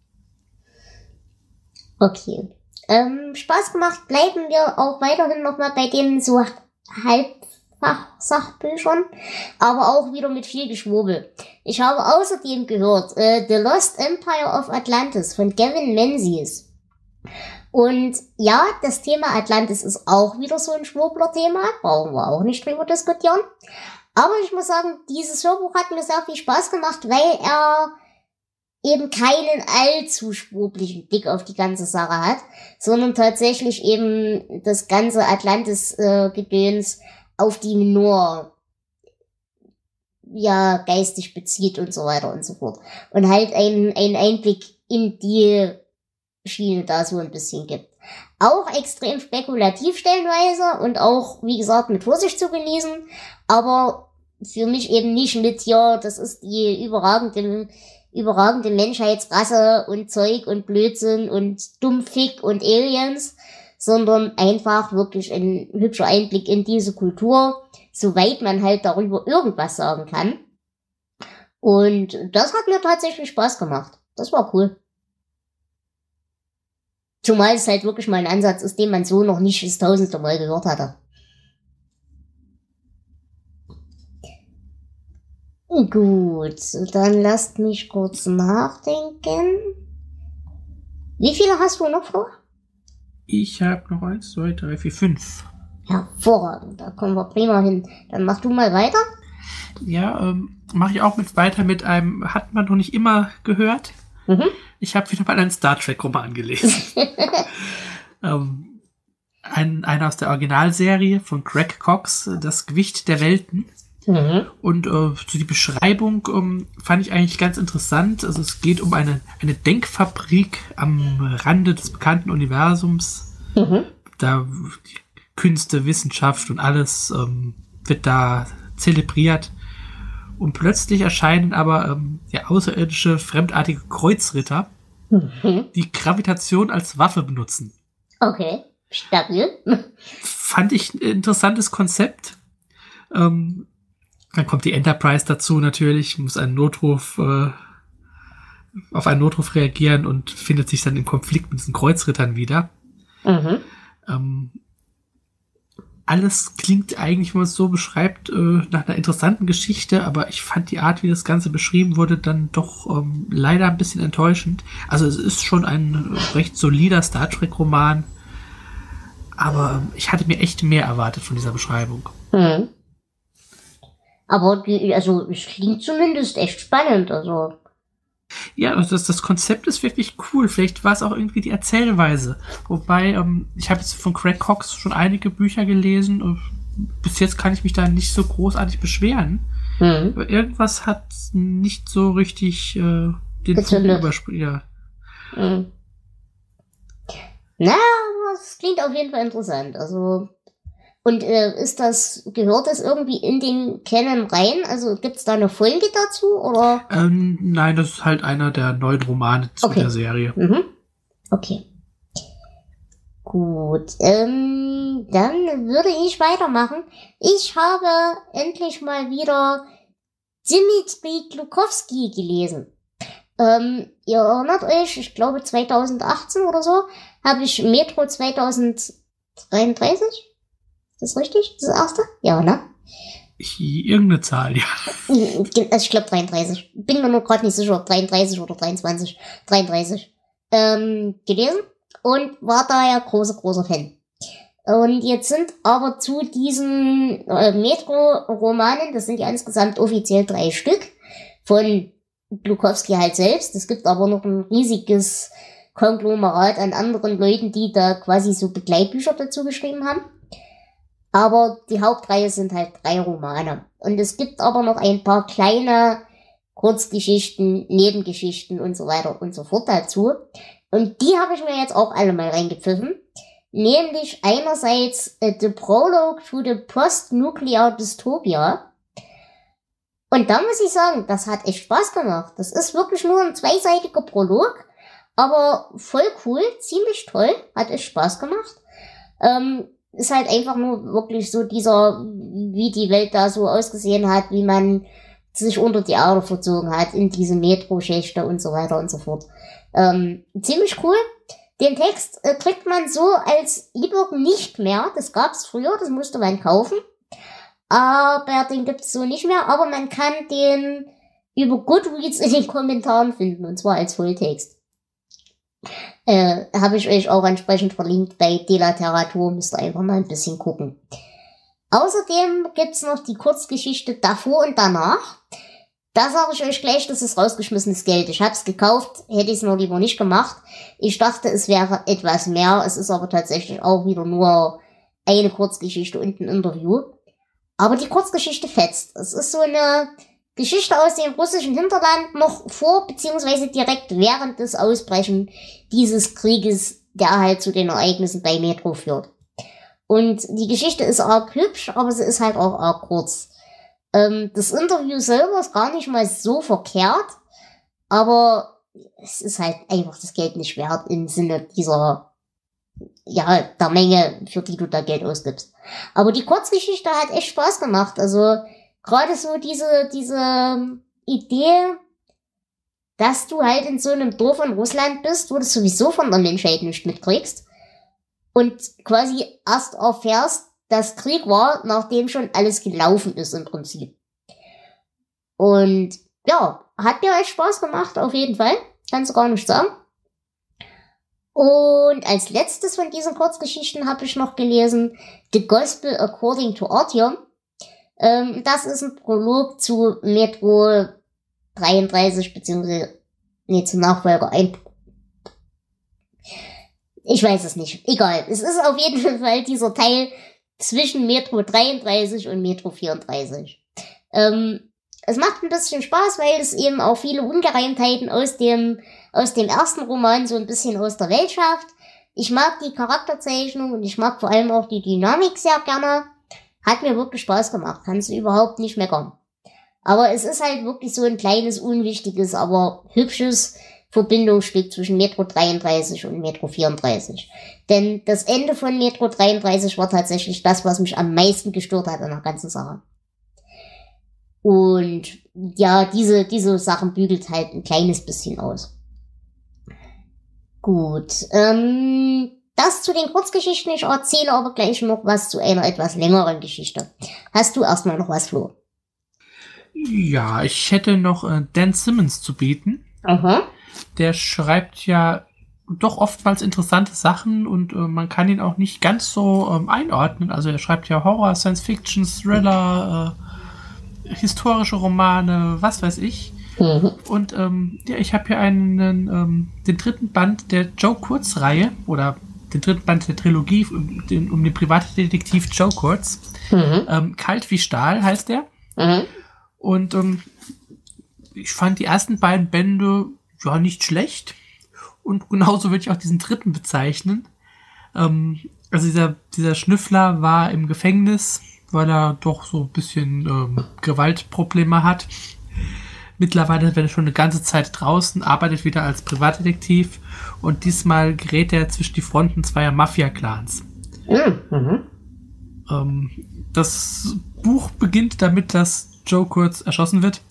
[SPEAKER 1] Okay. Ähm, Spaß gemacht bleiben wir auch weiterhin nochmal bei den so Halbfach-Sachbüchern, aber auch wieder mit viel Geschwurbel. Ich habe außerdem gehört, äh, The Lost Empire of Atlantis von Gavin Menzies. Und ja, das Thema Atlantis ist auch wieder so ein Schwurbler-Thema, brauchen wir auch nicht drüber diskutieren. Aber ich muss sagen, dieses Hörbuch hat mir sehr viel Spaß gemacht, weil er eben keinen allzu schwurblichen Blick auf die ganze Sache hat, sondern tatsächlich eben das ganze Atlantis-Gedöns äh, auf die nur ja geistig bezieht und so weiter und so fort. Und halt einen, einen Einblick in die Schiene da so ein bisschen gibt. Auch extrem spekulativ stellenweise und auch, wie gesagt, mit Vorsicht zu genießen, aber für mich eben nicht mit, ja, das ist die überragende, überragende Menschheitsrasse und Zeug und Blödsinn und Dummfick und Aliens, sondern einfach wirklich ein hübscher Einblick in diese Kultur, soweit man halt darüber irgendwas sagen kann. Und das hat mir tatsächlich Spaß gemacht. Das war cool. Zumal es halt wirklich mal ein Ansatz ist, den man so noch nicht das tausendste Mal gehört hatte. Gut, dann lasst mich kurz nachdenken. Wie viele hast du noch vor?
[SPEAKER 3] Ich habe noch eins, zwei, drei, vier, fünf.
[SPEAKER 1] Hervorragend, da kommen wir prima hin. Dann mach du mal weiter.
[SPEAKER 3] Ja, ähm, mache ich auch mit weiter mit einem, hat man noch nicht immer gehört. Mhm. Ich habe wieder mal einen Star Trek-Roman gelesen. ähm, ein, einer aus der Originalserie von Greg Cox, Das Gewicht der Welten. Mhm. Und äh, so die Beschreibung ähm, fand ich eigentlich ganz interessant. Also es geht um eine, eine Denkfabrik am Rande des bekannten Universums. Mhm. Da die Künste, Wissenschaft und alles ähm, wird da zelebriert. Und plötzlich erscheinen aber ähm, ja, außerirdische, fremdartige Kreuzritter, mhm. die Gravitation als Waffe benutzen.
[SPEAKER 1] Okay, stabil.
[SPEAKER 3] Fand ich ein interessantes Konzept. Ähm, Dann kommt die Enterprise dazu natürlich, muss einen Notruf, äh, auf einen Notruf reagieren und findet sich dann im Konflikt mit diesen Kreuzrittern wieder. Mhm. Ähm, alles klingt eigentlich, wenn man es so beschreibt, äh, nach einer interessanten Geschichte, aber ich fand die Art, wie das Ganze beschrieben wurde, dann doch ähm, leider ein bisschen enttäuschend. Also es ist schon ein recht solider Star Trek-Roman, aber ähm, ich hatte mir echt mehr erwartet von dieser Beschreibung.
[SPEAKER 1] Mhm. Aber die, also es klingt zumindest echt spannend, also.
[SPEAKER 3] Ja, also das, das Konzept ist wirklich cool. Vielleicht war es auch irgendwie die Erzählweise. Wobei, ähm, ich habe jetzt von Greg Cox schon einige Bücher gelesen und bis jetzt kann ich mich da nicht so großartig beschweren. Mhm. Aber irgendwas hat nicht so richtig äh, den Funken übersprungen. Ja.
[SPEAKER 1] Mhm. Na, das klingt auf jeden Fall interessant. Also. Und äh, ist das, gehört das irgendwie in den Canon rein? Also gibt's da eine Folge dazu, oder?
[SPEAKER 3] Ähm, nein, das ist halt einer der neuen Romane zu
[SPEAKER 1] okay.
[SPEAKER 3] der Serie.
[SPEAKER 1] Mhm. Okay. Gut, ähm, dann würde ich weitermachen. Ich habe endlich mal wieder Dmitri Glukowski gelesen. Ähm, ihr erinnert euch, ich glaube zweitausendachtzehn oder so, habe ich Metro zweitausenddreiunddreißig? Ist das richtig? Das erste? Ja, ne?
[SPEAKER 3] Ich, irgendeine Zahl, ja.
[SPEAKER 1] Also ich glaube dreiunddreißig. Bin mir nur gerade nicht sicher, ob dreiunddreißig oder dreiundzwanzig. dreiunddreißig. Ähm, gelesen und war daher großer, großer Fan. Und jetzt sind aber zu diesen äh, Metro-Romanen, das sind ja insgesamt offiziell drei Stück, von Glukowski halt selbst. Es gibt aber noch ein riesiges Konglomerat an anderen Leuten, die da quasi so Begleitbücher dazu geschrieben haben. Aber die Hauptreihe sind halt drei Romane. Und es gibt aber noch ein paar kleine Kurzgeschichten, Nebengeschichten und so weiter und so fort dazu. Und die habe ich mir jetzt auch alle mal reingepfiffen. Nämlich einerseits uh, The Prologue to the Post-Nuclear Dystopia. Und da muss ich sagen, das hat echt Spaß gemacht. Das ist wirklich nur ein zweiseitiger Prolog, aber voll cool, ziemlich toll, hat echt Spaß gemacht. Ähm, ist halt einfach nur wirklich so dieser, wie die Welt da so ausgesehen hat, wie man sich unter die Erde verzogen hat in diese Metro-Schächte und so weiter und so fort. Ähm, ziemlich cool. Den Text äh, kriegt man so als E-Book nicht mehr. Das gab's früher, das musste man kaufen. Aber den gibt's so nicht mehr. Aber man kann den über Goodreads in den Kommentaren finden, und zwar als Volltext. Äh, habe ich euch auch entsprechend verlinkt bei Delateratur, müsst ihr einfach mal ein bisschen gucken. Außerdem gibt's noch die Kurzgeschichte Davor und Danach. Da sage ich euch gleich, das ist rausgeschmissenes Geld. Ich hab's gekauft, hätte ich es nur lieber nicht gemacht. Ich dachte, es wäre etwas mehr. Es ist aber tatsächlich auch wieder nur eine Kurzgeschichte und ein Interview. Aber die Kurzgeschichte fetzt. Es ist so eine Geschichte aus dem russischen Hinterland noch vor, beziehungsweise direkt während des Ausbrechen dieses Krieges, der halt zu den Ereignissen bei Metro führt. Und die Geschichte ist arg hübsch, aber sie ist halt auch arg kurz. Ähm, das Interview selber ist gar nicht mal so verkehrt, aber es ist halt einfach das Geld nicht wert im Sinne dieser, ja, der Menge, für die du da Geld ausgibst. Aber die Kurzgeschichte hat echt Spaß gemacht. Also gerade so diese, diese Idee, dass du halt in so einem Dorf in Russland bist, wo du sowieso von der Menschheit nicht mitkriegst und quasi erst erfährst, dass Krieg war, nachdem schon alles gelaufen ist im Prinzip. Und ja, hat mir echt Spaß gemacht, auf jeden Fall. Kannst du gar nicht sagen. Und als letztes von diesen Kurzgeschichten habe ich noch gelesen The Gospel According to Artyom. Ähm, das ist ein Prolog zu Metro dreiunddreißig, beziehungsweise, nee, zum Nachfolger ein. Ich weiß es nicht. Egal. Es ist auf jeden Fall dieser Teil zwischen Metro dreiunddreißig und Metro vierunddreißig. Ähm, es macht ein bisschen Spaß, weil es eben auch viele Ungereimtheiten aus dem, aus dem ersten Roman so ein bisschen aus der Welt schafft. Ich mag die Charakterzeichnung und ich mag vor allem auch die Dynamik sehr gerne. Hat mir wirklich Spaß gemacht. Kannst du überhaupt nicht meckern. Aber es ist halt wirklich so ein kleines, unwichtiges, aber hübsches Verbindungsstück zwischen Metro dreiunddreißig und Metro vierunddreißig. Denn das Ende von Metro dreiunddreißig war tatsächlich das, was mich am meisten gestört hat an der ganzen Sache. Und ja, diese, diese Sachen bügelt halt ein kleines bisschen aus. Gut, ähm, das zu den Kurzgeschichten. Ich erzähle aber gleich noch was zu einer etwas längeren Geschichte. Hast du erstmal noch was, Flo?
[SPEAKER 3] Ja, ich hätte noch äh, Dan Simmons zu bieten.
[SPEAKER 1] Aha.
[SPEAKER 3] Der schreibt ja doch oftmals interessante Sachen und äh, man kann ihn auch nicht ganz so ähm, einordnen. Also er schreibt ja Horror, Science-Fiction, Thriller, äh, historische Romane, was weiß ich. Mhm. Und ähm, ja, ich habe hier einen, ähm, den dritten Band der Joe Kurtz-Reihe oder den dritten Band der Trilogie um den, um den Privatdetektiv Joe Kurtz. Mhm. Ähm, Kalt wie Stahl heißt der. Mhm. Und ähm, ich fand die ersten beiden Bände ja nicht schlecht. Und genauso würde ich auch diesen dritten bezeichnen. Ähm, also dieser, dieser Schnüffler war im Gefängnis, weil er doch so ein bisschen ähm, Gewaltprobleme hat. Mittlerweile ist er schon eine ganze Zeit draußen, arbeitet wieder als Privatdetektiv und diesmal gerät er zwischen die Fronten zweier Mafia-Clans. Mhm. Ähm, das Buch beginnt damit, dass Joe Kurtz erschossen wird.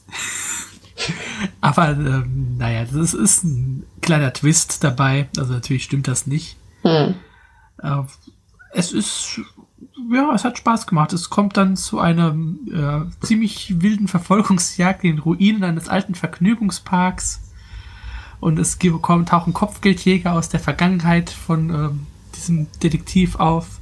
[SPEAKER 3] Aber ähm, naja, das ist ein kleiner Twist dabei. Also natürlich stimmt das nicht. Mhm. Äh, es ist, ja, es hat Spaß gemacht. Es kommt dann zu einer äh, ziemlich wilden Verfolgungsjagd in den Ruinen eines alten Vergnügungsparks. Und es kommen, tauchen Kopfgeldjäger aus der Vergangenheit von ähm, diesem Detektiv auf.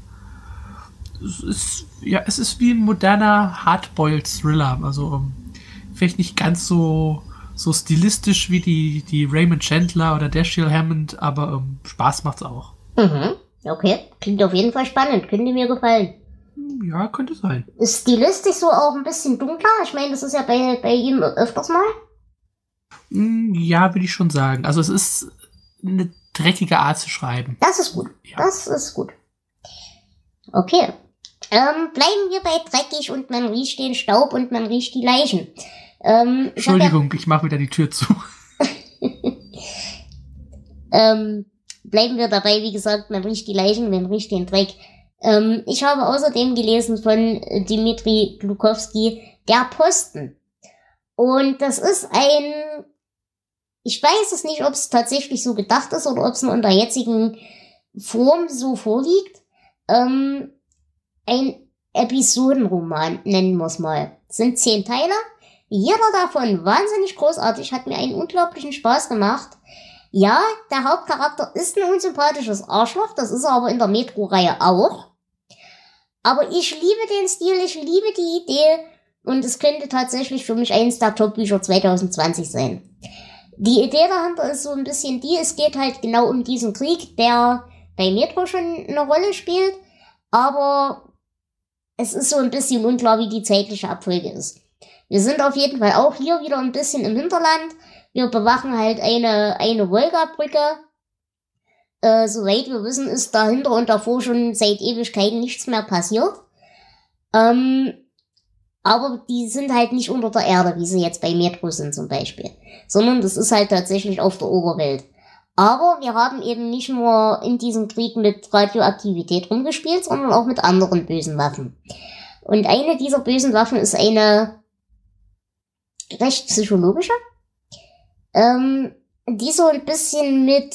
[SPEAKER 3] Es ist, ja, es ist wie ein moderner Hardboiled-Thriller. Also ähm, vielleicht nicht ganz so, so stilistisch wie die, die Raymond Chandler oder Dashiell Hammond, aber ähm, Spaß macht's auch.
[SPEAKER 1] Mhm. Okay, klingt auf jeden Fall spannend. Könnte mir gefallen.
[SPEAKER 3] Ja, könnte sein.
[SPEAKER 1] Ist stilistisch so auch ein bisschen dunkler? Ich meine, das ist ja bei, bei ihm öfters mal.
[SPEAKER 3] Ja, würde ich schon sagen. Also es ist eine dreckige Art zu schreiben.
[SPEAKER 1] Das ist gut. Ja. Das ist gut. Okay. Ähm, bleiben wir bei dreckig und man riecht den Staub und man riecht die Leichen. Ähm,
[SPEAKER 3] Entschuldigung, ich, ja ich mache wieder die Tür zu.
[SPEAKER 1] ähm, bleiben wir dabei, wie gesagt, man riecht die Leichen, man riecht den Dreck. Ähm, ich habe außerdem gelesen von Dimitri Glukowski, Der Posten. Und das ist ein, ich weiß es nicht, ob es tatsächlich so gedacht ist oder ob es nur in der jetzigen Form so vorliegt. Ähm, ein Episodenroman, nennen wir es mal. Es sind zehn Teile. Jeder davon wahnsinnig großartig, hat mir einen unglaublichen Spaß gemacht. Ja, der Hauptcharakter ist ein unsympathisches Arschloch, das ist er aber in der Metro-Reihe auch. Aber ich liebe den Stil, ich liebe die Idee und es könnte tatsächlich für mich eines der Top-Bücher zwanzig zwanzig sein. Die Idee dahinter ist so ein bisschen die, es geht halt genau um diesen Krieg, der bei Metro schon eine Rolle spielt, aber es ist so ein bisschen unklar, wie die zeitliche Abfolge ist. Wir sind auf jeden Fall auch hier wieder ein bisschen im Hinterland. Wir bewachen halt eine, eine Wolga-Brücke. Äh, soweit wir wissen, ist dahinter und davor schon seit Ewigkeiten nichts mehr passiert. Ähm, aber die sind halt nicht unter der Erde, wie sie jetzt bei Metro sind zum Beispiel. Sondern das ist halt tatsächlich auf der Oberwelt. Aber wir haben eben nicht nur in diesem Krieg mit Radioaktivität rumgespielt, sondern auch mit anderen bösen Waffen. Und eine dieser bösen Waffen ist eine recht psychologische, ähm, die so ein bisschen mit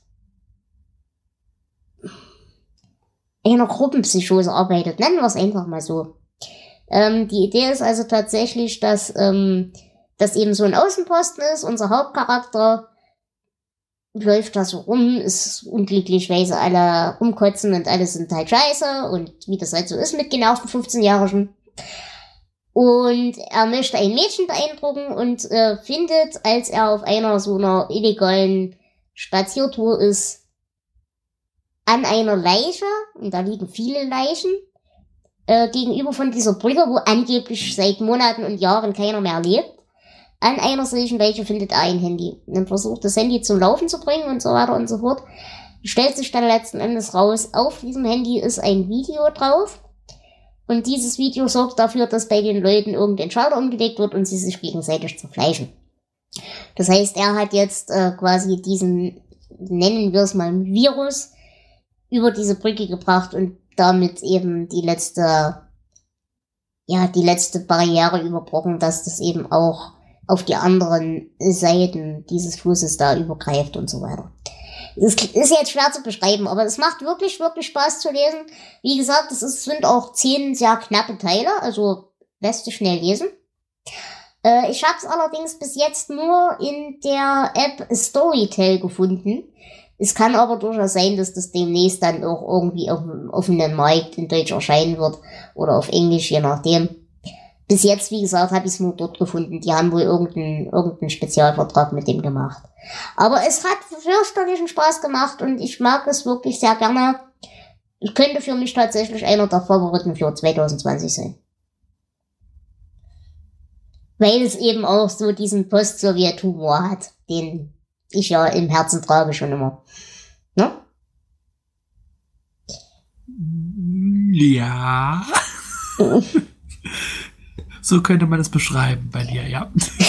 [SPEAKER 1] einer Gruppenpsychose arbeitet. Nennen wir es einfach mal so. Ähm, die Idee ist also tatsächlich, dass ähm, das eben so ein Außenposten ist. Unser Hauptcharakter läuft da so rum, ist unglücklich, weil sie alle rumkotzen und alle sind halt scheiße und wie das halt so ist mit genervten fünfzehnjährigen. Und er möchte ein Mädchen beeindrucken und äh, findet, als er auf einer so einer illegalen Spaziertour ist, an einer Leiche, und da liegen viele Leichen, äh, gegenüber von dieser Brücke, wo angeblich seit Monaten und Jahren keiner mehr lebt, an einer solchen Leiche findet er ein Handy. Und dann versucht das Handy zum Laufen zu bringen und so weiter und so fort. Stellt sich dann letzten Endes raus, auf diesem Handy ist ein Video drauf. Und dieses Video sorgt dafür, dass bei den Leuten irgendein Schalter umgelegt wird und sie sich gegenseitig zerfleischen. Das heißt, er hat jetzt äh, quasi diesen, nennen wir es mal, Virus über diese Brücke gebracht und damit eben die letzte, ja, die letzte Barriere überbrochen, dass das eben auch auf die anderen Seiten dieses Flusses da übergreift und so weiter. Es ist jetzt schwer zu beschreiben, aber es macht wirklich, wirklich Spaß zu lesen. Wie gesagt, es ist, sind auch zehn sehr knappe Teile, also lässt sich schnell lesen. Äh, ich habe es allerdings bis jetzt nur in der App Storytel gefunden. Es kann aber durchaus sein, dass das demnächst dann auch irgendwie auf dem offenen Markt in Deutsch erscheinen wird oder auf Englisch, je nachdem. Bis jetzt, wie gesagt, habe ich es nur dort gefunden. Die haben wohl irgendeinen irgendeinen Spezialvertrag mit dem gemacht. Aber es hat fürchterlichen Spaß gemacht und ich mag es wirklich sehr gerne. Es könnte für mich tatsächlich einer der Favoriten für zwanzig zwanzig sein. Weil es eben auch so diesen Post-Sowjet-Humor hat, den ich ja im Herzen trage schon immer. Ne?
[SPEAKER 3] Ja. So könnte man es beschreiben bei dir, ja.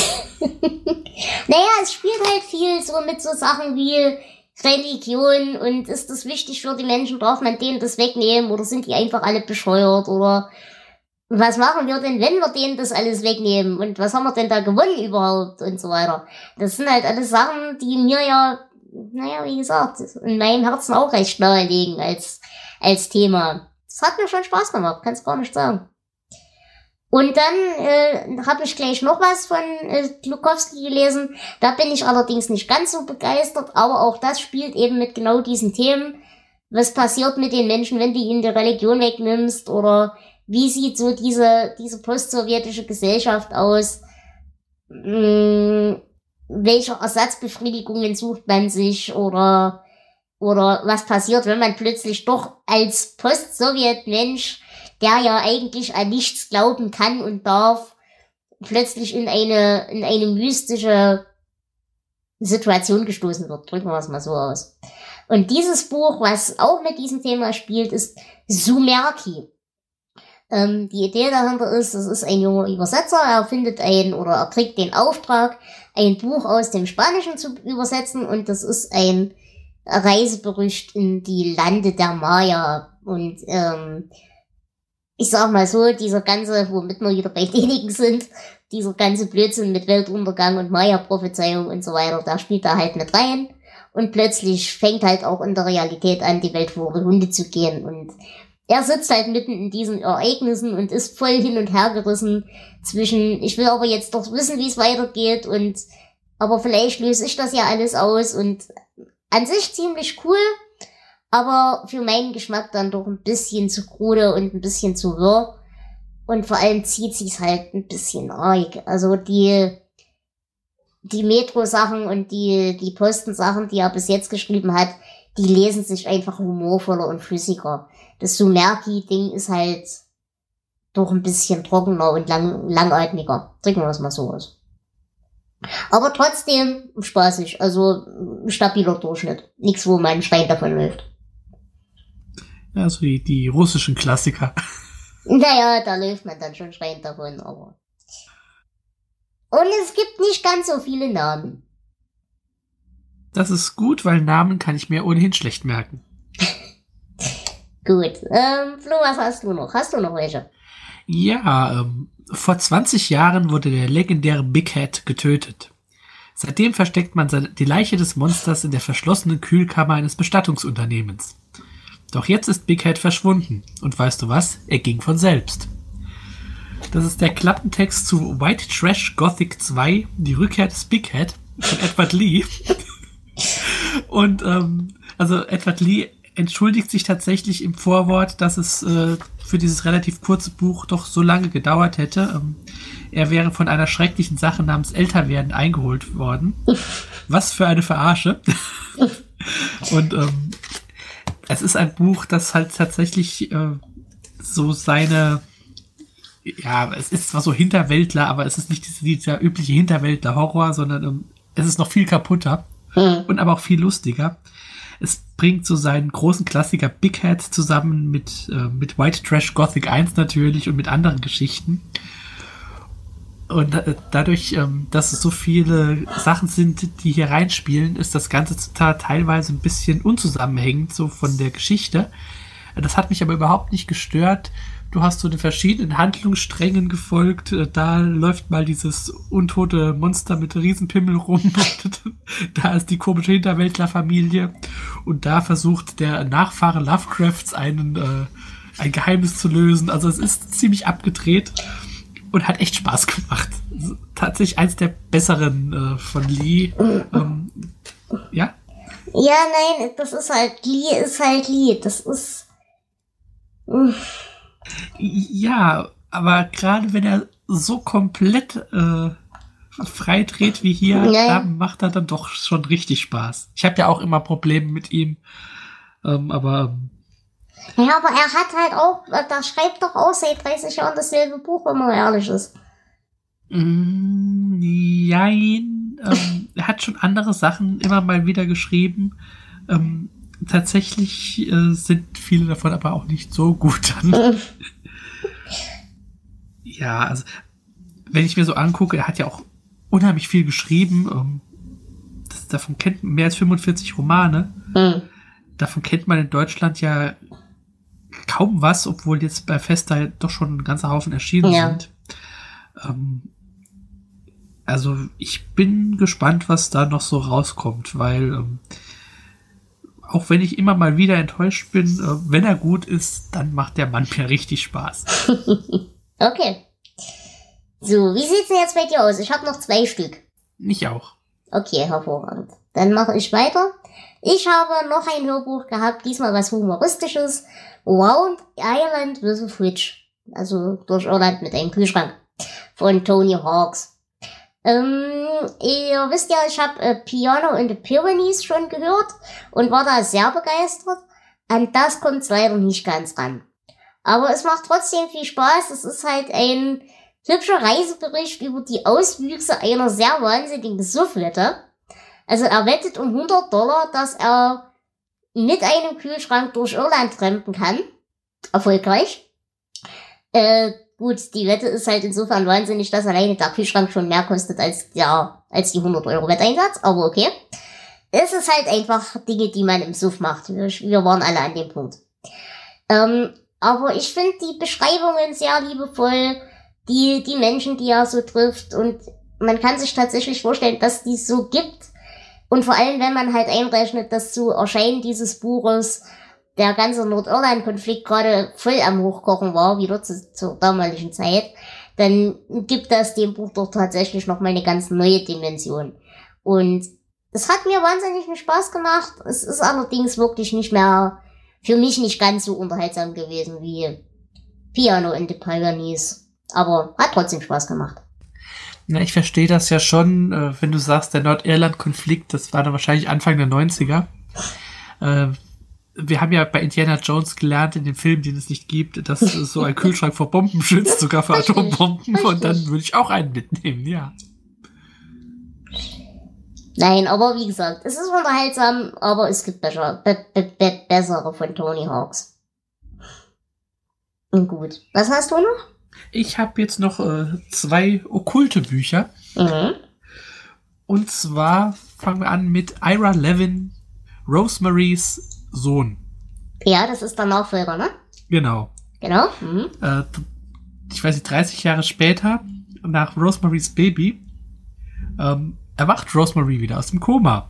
[SPEAKER 1] Naja, es spielt halt viel so mit so Sachen wie Religion und ist das wichtig für die Menschen, darf man denen das wegnehmen oder sind die einfach alle bescheuert oder was machen wir denn, wenn wir denen das alles wegnehmen und was haben wir denn da gewonnen überhaupt und so weiter. Das sind halt alles Sachen, die mir ja, naja, wie gesagt, in meinem Herzen auch recht nahe liegen als, als Thema. Das hat mir schon Spaß gemacht, kann's gar nicht sagen. Und dann äh, habe ich gleich noch was von äh, Glukowski gelesen. Da bin ich allerdings nicht ganz so begeistert, aber auch das spielt eben mit genau diesen Themen. Was passiert mit den Menschen, wenn du ihnen die Religion wegnimmst? Oder wie sieht so diese diese post-sowjetische Gesellschaft aus? Hm, welche Ersatzbefriedigungen sucht man sich? Oder oder was passiert, wenn man plötzlich doch als Post-Sowjet-Mensch, der ja eigentlich an nichts glauben kann und darf, plötzlich in eine, in eine mystische Situation gestoßen wird. Drücken wir es mal so aus. Und dieses Buch, was auch mit diesem Thema spielt, ist Sumerki. Ähm, die Idee dahinter ist, es ist ein junger Übersetzer, er findet ein, oder er kriegt den Auftrag, ein Buch aus dem Spanischen zu übersetzen und das ist ein Reisebericht in die Lande der Maya. Und, ähm, ich sag mal so, dieser ganze, womit wir wieder bei denjenigen sind, dieser ganze Blödsinn mit Weltuntergang und Maya-Prophezeiung und so weiter, da spielt er halt mit rein. Und plötzlich fängt halt auch in der Realität an, die Welt vor die Hunde zu gehen. Und er sitzt halt mitten in diesen Ereignissen und ist voll hin und her gerissen zwischen, ich will aber jetzt doch wissen, wie es weitergeht und, aber vielleicht löse ich das ja alles aus und an sich ziemlich cool. Aber für meinen Geschmack dann doch ein bisschen zu krude und ein bisschen zu wirr. Und vor allem zieht sich's halt ein bisschen arg. Also die, die Metro-Sachen und die, die Posten-Sachen, die er bis jetzt geschrieben hat, die lesen sich einfach humorvoller und flüssiger. Das Sumerki-Ding ist halt doch ein bisschen trockener und lang, langatmiger. Drücken wir es mal so aus. Aber trotzdem spaßig. Also stabiler Durchschnitt. Nichts, wo mein Stein davon läuft.
[SPEAKER 3] Also die, die russischen Klassiker.
[SPEAKER 1] Naja, da läuft man dann schon schreiend davon, aber. Und es gibt nicht ganz so viele Namen.
[SPEAKER 3] Das ist gut, weil Namen kann ich mir ohnehin schlecht merken.
[SPEAKER 1] Gut. Ähm, Flo, was hast du noch? Hast du noch welche?
[SPEAKER 3] Ja, ähm, vor zwanzig Jahren wurde der legendäre Big Head getötet. Seitdem versteckt man seine, die Leiche des Monsters in der verschlossenen Kühlkammer eines Bestattungsunternehmens. Doch jetzt ist Big Head verschwunden. Und weißt du was? Er ging von selbst. Das ist der Klappentext zu White Trash Gothic zwei, die Rückkehr des Big Head von Edward Lee. Und ähm, also Edward Lee entschuldigt sich tatsächlich im Vorwort, dass es äh, für dieses relativ kurze Buch doch so lange gedauert hätte. Ähm, er wäre von einer schrecklichen Sache namens Älterwerden eingeholt worden. Was für eine Verarsche. Und ähm, es ist ein Buch, das halt tatsächlich äh, so seine, ja, es ist zwar so Hinterwäldler, aber es ist nicht dieser, dieser übliche Hinterwäldler-Horror, sondern ähm, es ist noch viel kaputter mhm. und aber auch viel lustiger. Es bringt so seinen großen Klassiker Big Head zusammen mit, äh, mit White Trash Gothic eins natürlich und mit anderen Geschichten. Und äh, dadurch, ähm, dass es so viele Sachen sind, die hier reinspielen, ist das Ganze teilweise ein bisschen unzusammenhängend, so von der Geschichte. Das hat mich aber überhaupt nicht gestört. Du hast so den verschiedenen Handlungssträngen gefolgt. Da läuft mal dieses untote Monster mit Riesenpimmel rum. Und da ist die komische Hinterwäldlerfamilie. Und da versucht der Nachfahre Lovecrafts einen, äh, ein Geheimnis zu lösen. Also es ist ziemlich abgedreht und hat echt Spaß gemacht. Tatsächlich eins der besseren äh, von Lee. Ähm, ja?
[SPEAKER 1] Ja, nein, das ist halt, Lee ist halt Lee. Das ist... Uff.
[SPEAKER 3] Ja, aber gerade wenn er so komplett äh, frei dreht wie hier, ja, dann macht er dann doch schon richtig Spaß. Ich habe ja auch immer Probleme mit ihm, ähm, aber...
[SPEAKER 1] Ja, aber er hat halt auch, da schreibt doch auch seit dreißig Jahren dasselbe Buch, wenn man ehrlich ist.
[SPEAKER 3] Mm, nein, ähm, er hat schon andere Sachen immer mal wieder geschrieben. Ähm, tatsächlich äh, sind viele davon aber auch nicht so gut dann. Ja, also wenn ich mir so angucke, er hat ja auch unheimlich viel geschrieben. Ähm, das, davon kennt man mehr als fünfundvierzig Romane. Mhm. Davon kennt man in Deutschland ja kaum was, obwohl jetzt bei Festa doch schon ein ganzer Haufen erschienen ja. sind. Ähm, also ich bin gespannt, was da noch so rauskommt, weil ähm, auch wenn ich immer mal wieder enttäuscht bin, äh, wenn er gut ist, dann macht der Mann mir richtig Spaß.
[SPEAKER 1] Okay. So, wie sieht's denn jetzt bei dir aus? Ich habe noch zwei Stück.
[SPEAKER 3] Ich auch.
[SPEAKER 1] Okay, hervorragend. Dann mache ich weiter. Ich habe noch ein Hörbuch gehabt, diesmal was Humoristisches. Round Island with a Fridge. Also durch Irland mit einem Kühlschrank. Von Tony Hawks. Ähm, ihr wisst ja, ich habe äh, Piano in the Pyrenees schon gehört und war da sehr begeistert. An das kommt es leider nicht ganz ran. Aber es macht trotzdem viel Spaß. Es ist halt ein hübscher Reisebericht über die Auswüchse einer sehr wahnsinnigen Suffwette. Also er wettet um hundert Dollar, dass er mit einem Kühlschrank durch Irland trampen kann. Erfolgreich. Äh, gut, die Wette ist halt insofern wahnsinnig, dass alleine der Kühlschrank schon mehr kostet als der, als die hundert Euro Wetteinsatz. Aber okay. Es ist halt einfach Dinge, die man im Suff macht. Wir, wir waren alle an dem Punkt. Ähm, aber ich finde die Beschreibungen sehr liebevoll. Die, die Menschen, die er so trifft. Und man kann sich tatsächlich vorstellen, dass die es so gibt. Und vor allem, wenn man halt einrechnet, dass zu Erscheinen dieses Buches der ganze Nordirland-Konflikt gerade voll am Hochkochen war, wieder zu, zur damaligen Zeit, dann gibt das dem Buch doch tatsächlich nochmal eine ganz neue Dimension. Und es hat mir wahnsinnig viel Spaß gemacht. Es ist allerdings wirklich nicht mehr, für mich nicht ganz so unterhaltsam gewesen wie Piano in the Pyrenees. Aber hat trotzdem Spaß gemacht.
[SPEAKER 3] Na, ich verstehe das ja schon, äh, wenn du sagst, der Nordirland-Konflikt, das war dann wahrscheinlich Anfang der neunziger. Äh, wir haben ja bei Indiana Jones gelernt, in dem Film, den es nicht gibt, dass so ein Kühlschrank vor Bomben schützt, sogar vor Atombomben. Und dann würde ich auch einen mitnehmen, ja.
[SPEAKER 1] Nein, aber wie gesagt, es ist unterhaltsam, aber es gibt besser, be, be, be, bessere von Tony Hawks. Und gut, was hast du noch?
[SPEAKER 3] Ich habe jetzt noch äh, zwei okkulte Bücher. Mhm. Und zwar fangen wir an mit Ira Levin, Rosemarys Sohn.
[SPEAKER 1] Ja, das ist der Nachfolger, ne?
[SPEAKER 3] Genau.
[SPEAKER 1] Genau. Mhm.
[SPEAKER 3] Äh, ich weiß nicht, dreißig Jahre später, nach Rosemarys Baby, ähm, erwacht Rosemary wieder aus dem Koma.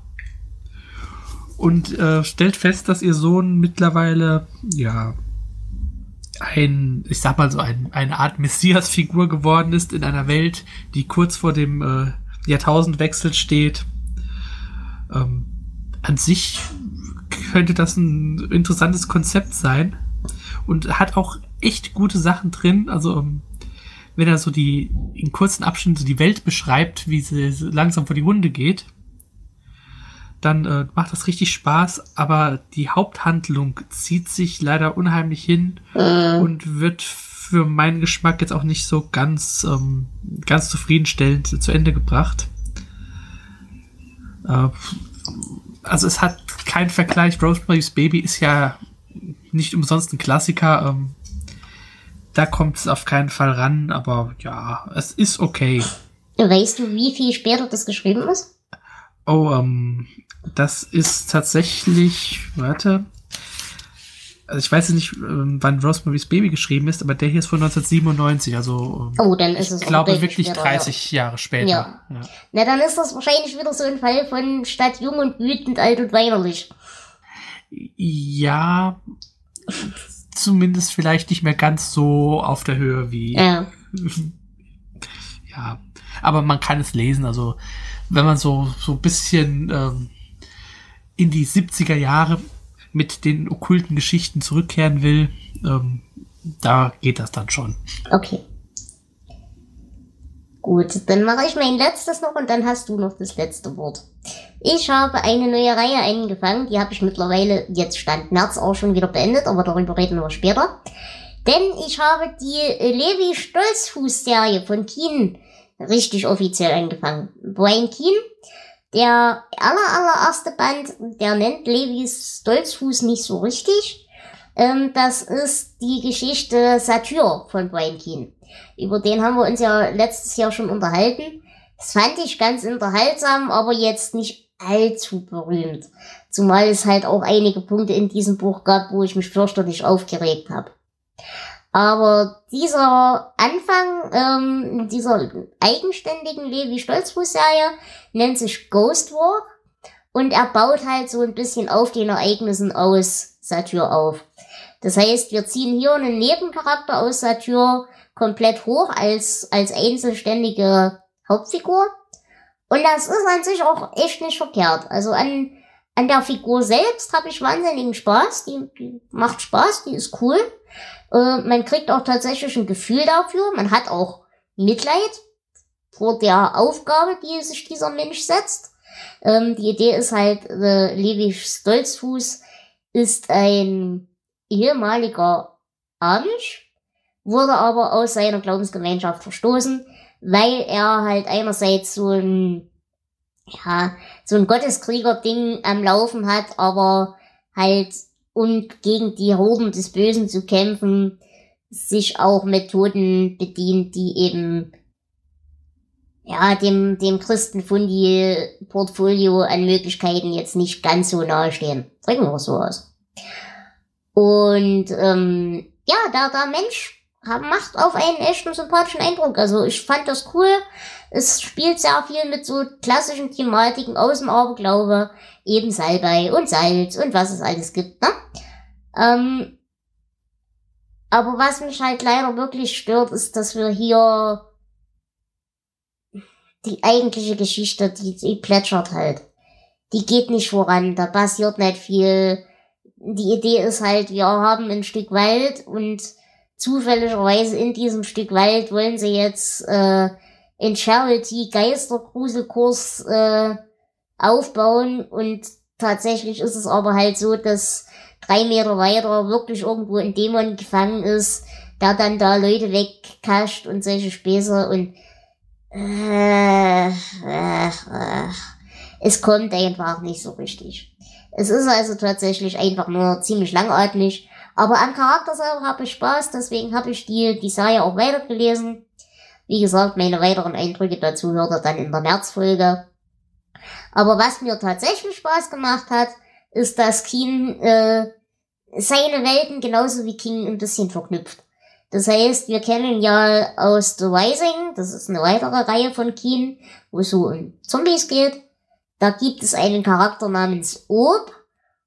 [SPEAKER 3] Und äh, stellt fest, dass ihr Sohn mittlerweile, ja, ein, ich sag mal so, ein, eine Art Messias-Figur geworden ist in einer Welt, die kurz vor dem äh, Jahrtausendwechsel steht. Ähm, an sich könnte das ein interessantes Konzept sein und hat auch echt gute Sachen drin. Also ähm, wenn er so die in kurzen Abschnitten so die Welt beschreibt, wie sie so langsam vor die Hunde geht, dann äh, macht das richtig Spaß, aber die Haupthandlung zieht sich leider unheimlich hin äh. und wird für meinen Geschmack jetzt auch nicht so ganz ähm, ganz zufriedenstellend zu Ende gebracht. Äh, also es hat keinen Vergleich. Rosemary's Baby ist ja nicht umsonst ein Klassiker. Ähm, da kommt es auf keinen Fall ran, aber ja, es ist okay.
[SPEAKER 1] Weißt du, wie viel später das geschrieben ist?
[SPEAKER 3] Oh, ähm, das ist tatsächlich, warte, also ich weiß nicht, ähm, wann Rosemary's Baby geschrieben ist, aber der hier ist von neunzehnhundertsiebenundneunzig, also ähm,
[SPEAKER 1] oh, dann ist es
[SPEAKER 3] ich glaube wirklich
[SPEAKER 1] später,
[SPEAKER 3] dreißig ja. Jahre später.
[SPEAKER 1] Ja.
[SPEAKER 3] Ja.
[SPEAKER 1] Na, dann ist das wahrscheinlich wieder so ein Fall von statt jung und wütend, alt und weinerlich.
[SPEAKER 3] Ja, zumindest vielleicht nicht mehr ganz so auf der Höhe wie...
[SPEAKER 1] Ja.
[SPEAKER 3] Ja, aber man kann es lesen, also wenn man so so ein bisschen ähm, in die siebziger Jahre mit den okkulten Geschichten zurückkehren will, ähm, da geht das dann schon.
[SPEAKER 1] Okay. Gut, dann mache ich mein letztes noch und dann hast du noch das letzte Wort. Ich habe eine neue Reihe angefangen, die habe ich mittlerweile, jetzt Stand März, auch schon wieder beendet, aber darüber reden wir später. Denn ich habe die Levi-Stolzfuß-Serie von Keane richtig offiziell angefangen. Brian Keane, der aller, allererste Band, der nennt Levis Stolzfuß nicht so richtig. Ähm, das ist die Geschichte Satyr von Brian Keane. Über den haben wir uns ja letztes Jahr schon unterhalten. Das fand ich ganz unterhaltsam, aber jetzt nicht allzu berühmt. Zumal es halt auch einige Punkte in diesem Buch gab, wo ich mich fürchterlich aufgeregt habe. Aber dieser Anfang ähm, dieser eigenständigen Levi-Stolzfuß-Serie nennt sich Ghost Walk und er baut halt so ein bisschen auf den Ereignissen aus Satyr auf. Das heißt, wir ziehen hier einen Nebencharakter aus Satyr komplett hoch als als einzelständige Hauptfigur und das ist an sich auch echt nicht verkehrt. Also an an der Figur selbst habe ich wahnsinnigen Spaß, die, die macht Spaß, die ist cool. Äh, man kriegt auch tatsächlich ein Gefühl dafür. Man hat auch Mitleid vor der Aufgabe, die sich dieser Mensch setzt. Ähm, die Idee ist halt, äh, Levi Stolzfuß ist ein ehemaliger Amish, wurde aber aus seiner Glaubensgemeinschaft verstoßen, weil er halt einerseits so ein, ja, so ein Gotteskrieger-Ding am Laufen hat, aber halt und gegen die Horden des Bösen zu kämpfen, sich auch Methoden bedient, die eben ja dem dem Christenfundi-Portfolio an Möglichkeiten jetzt nicht ganz so nahe stehen. Drücken wir es so aus. Und ähm, ja, der, der Mensch macht auf einen echt einen sympathischen Eindruck. Also ich fand das cool. Es spielt sehr viel mit so klassischen Thematiken aus dem Aberglaube, eben Salbei und Salz und was es alles gibt, ne? Ähm, aber was mich halt leider wirklich stört, ist, dass wir hier die eigentliche Geschichte, die, die plätschert halt. Die geht nicht voran, da passiert nicht viel. Die Idee ist halt, wir haben ein Stück Wald und zufälligerweise in diesem Stück Wald wollen sie jetzt äh, in Charity Geistergruselkurs äh, aufbauen und tatsächlich ist es aber halt so, dass drei Meter weiter wirklich irgendwo ein Dämon gefangen ist, der dann da Leute wegkascht und solche Späße und äh, äh, äh, es kommt einfach nicht so richtig. Es ist also tatsächlich einfach nur ziemlich langatmig, aber am Charakter selber habe ich Spaß, deswegen habe ich die, die Serie auch weitergelesen. Wie gesagt, meine weiteren Eindrücke dazu hört ihr dann in der Märzfolge. Aber was mir tatsächlich Spaß gemacht hat, ist, dass Keane äh, seine Welten genauso wie King ein bisschen verknüpft. Das heißt, wir kennen ja aus The Rising, das ist eine weitere Reihe von Keane, wo es so um Zombies geht. Da gibt es einen Charakter namens Ob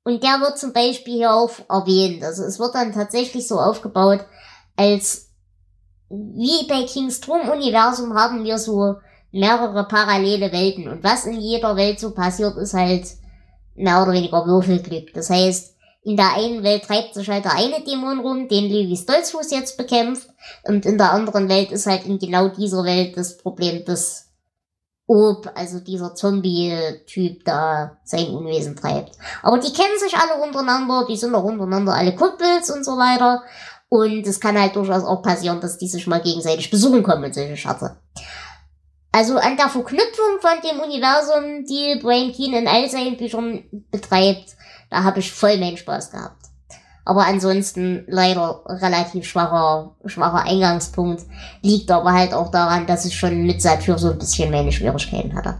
[SPEAKER 1] Und der wird zum Beispiel hier auch erwähnt. Also es wird dann tatsächlich so aufgebaut, als wie bei King's Troom-Universum haben wir so mehrere parallele Welten. Und was in jeder Welt so passiert, ist halt mehr oder weniger Würfelglück. Das heißt, in der einen Welt treibt sich halt der eine Dämon rum, den Levi Stolzfuß jetzt bekämpft. Und in der anderen Welt ist halt in genau dieser Welt das Problem, dass Ob, also dieser Zombie-Typ, da sein Unwesen treibt. Aber die kennen sich alle untereinander, die sind auch untereinander alle Kumpels und so weiter. Und es kann halt durchaus auch passieren, dass die sich mal gegenseitig besuchen kommen und solche Scherze. Also an der Verknüpfung von dem Universum, die Brian Keane in all seinen Büchern betreibt, da habe ich voll meinen Spaß gehabt. Aber ansonsten leider relativ schwacher, schwacher Eingangspunkt. Liegt aber halt auch daran, dass ich schon mit Satyr so ein bisschen meine Schwierigkeiten hatte.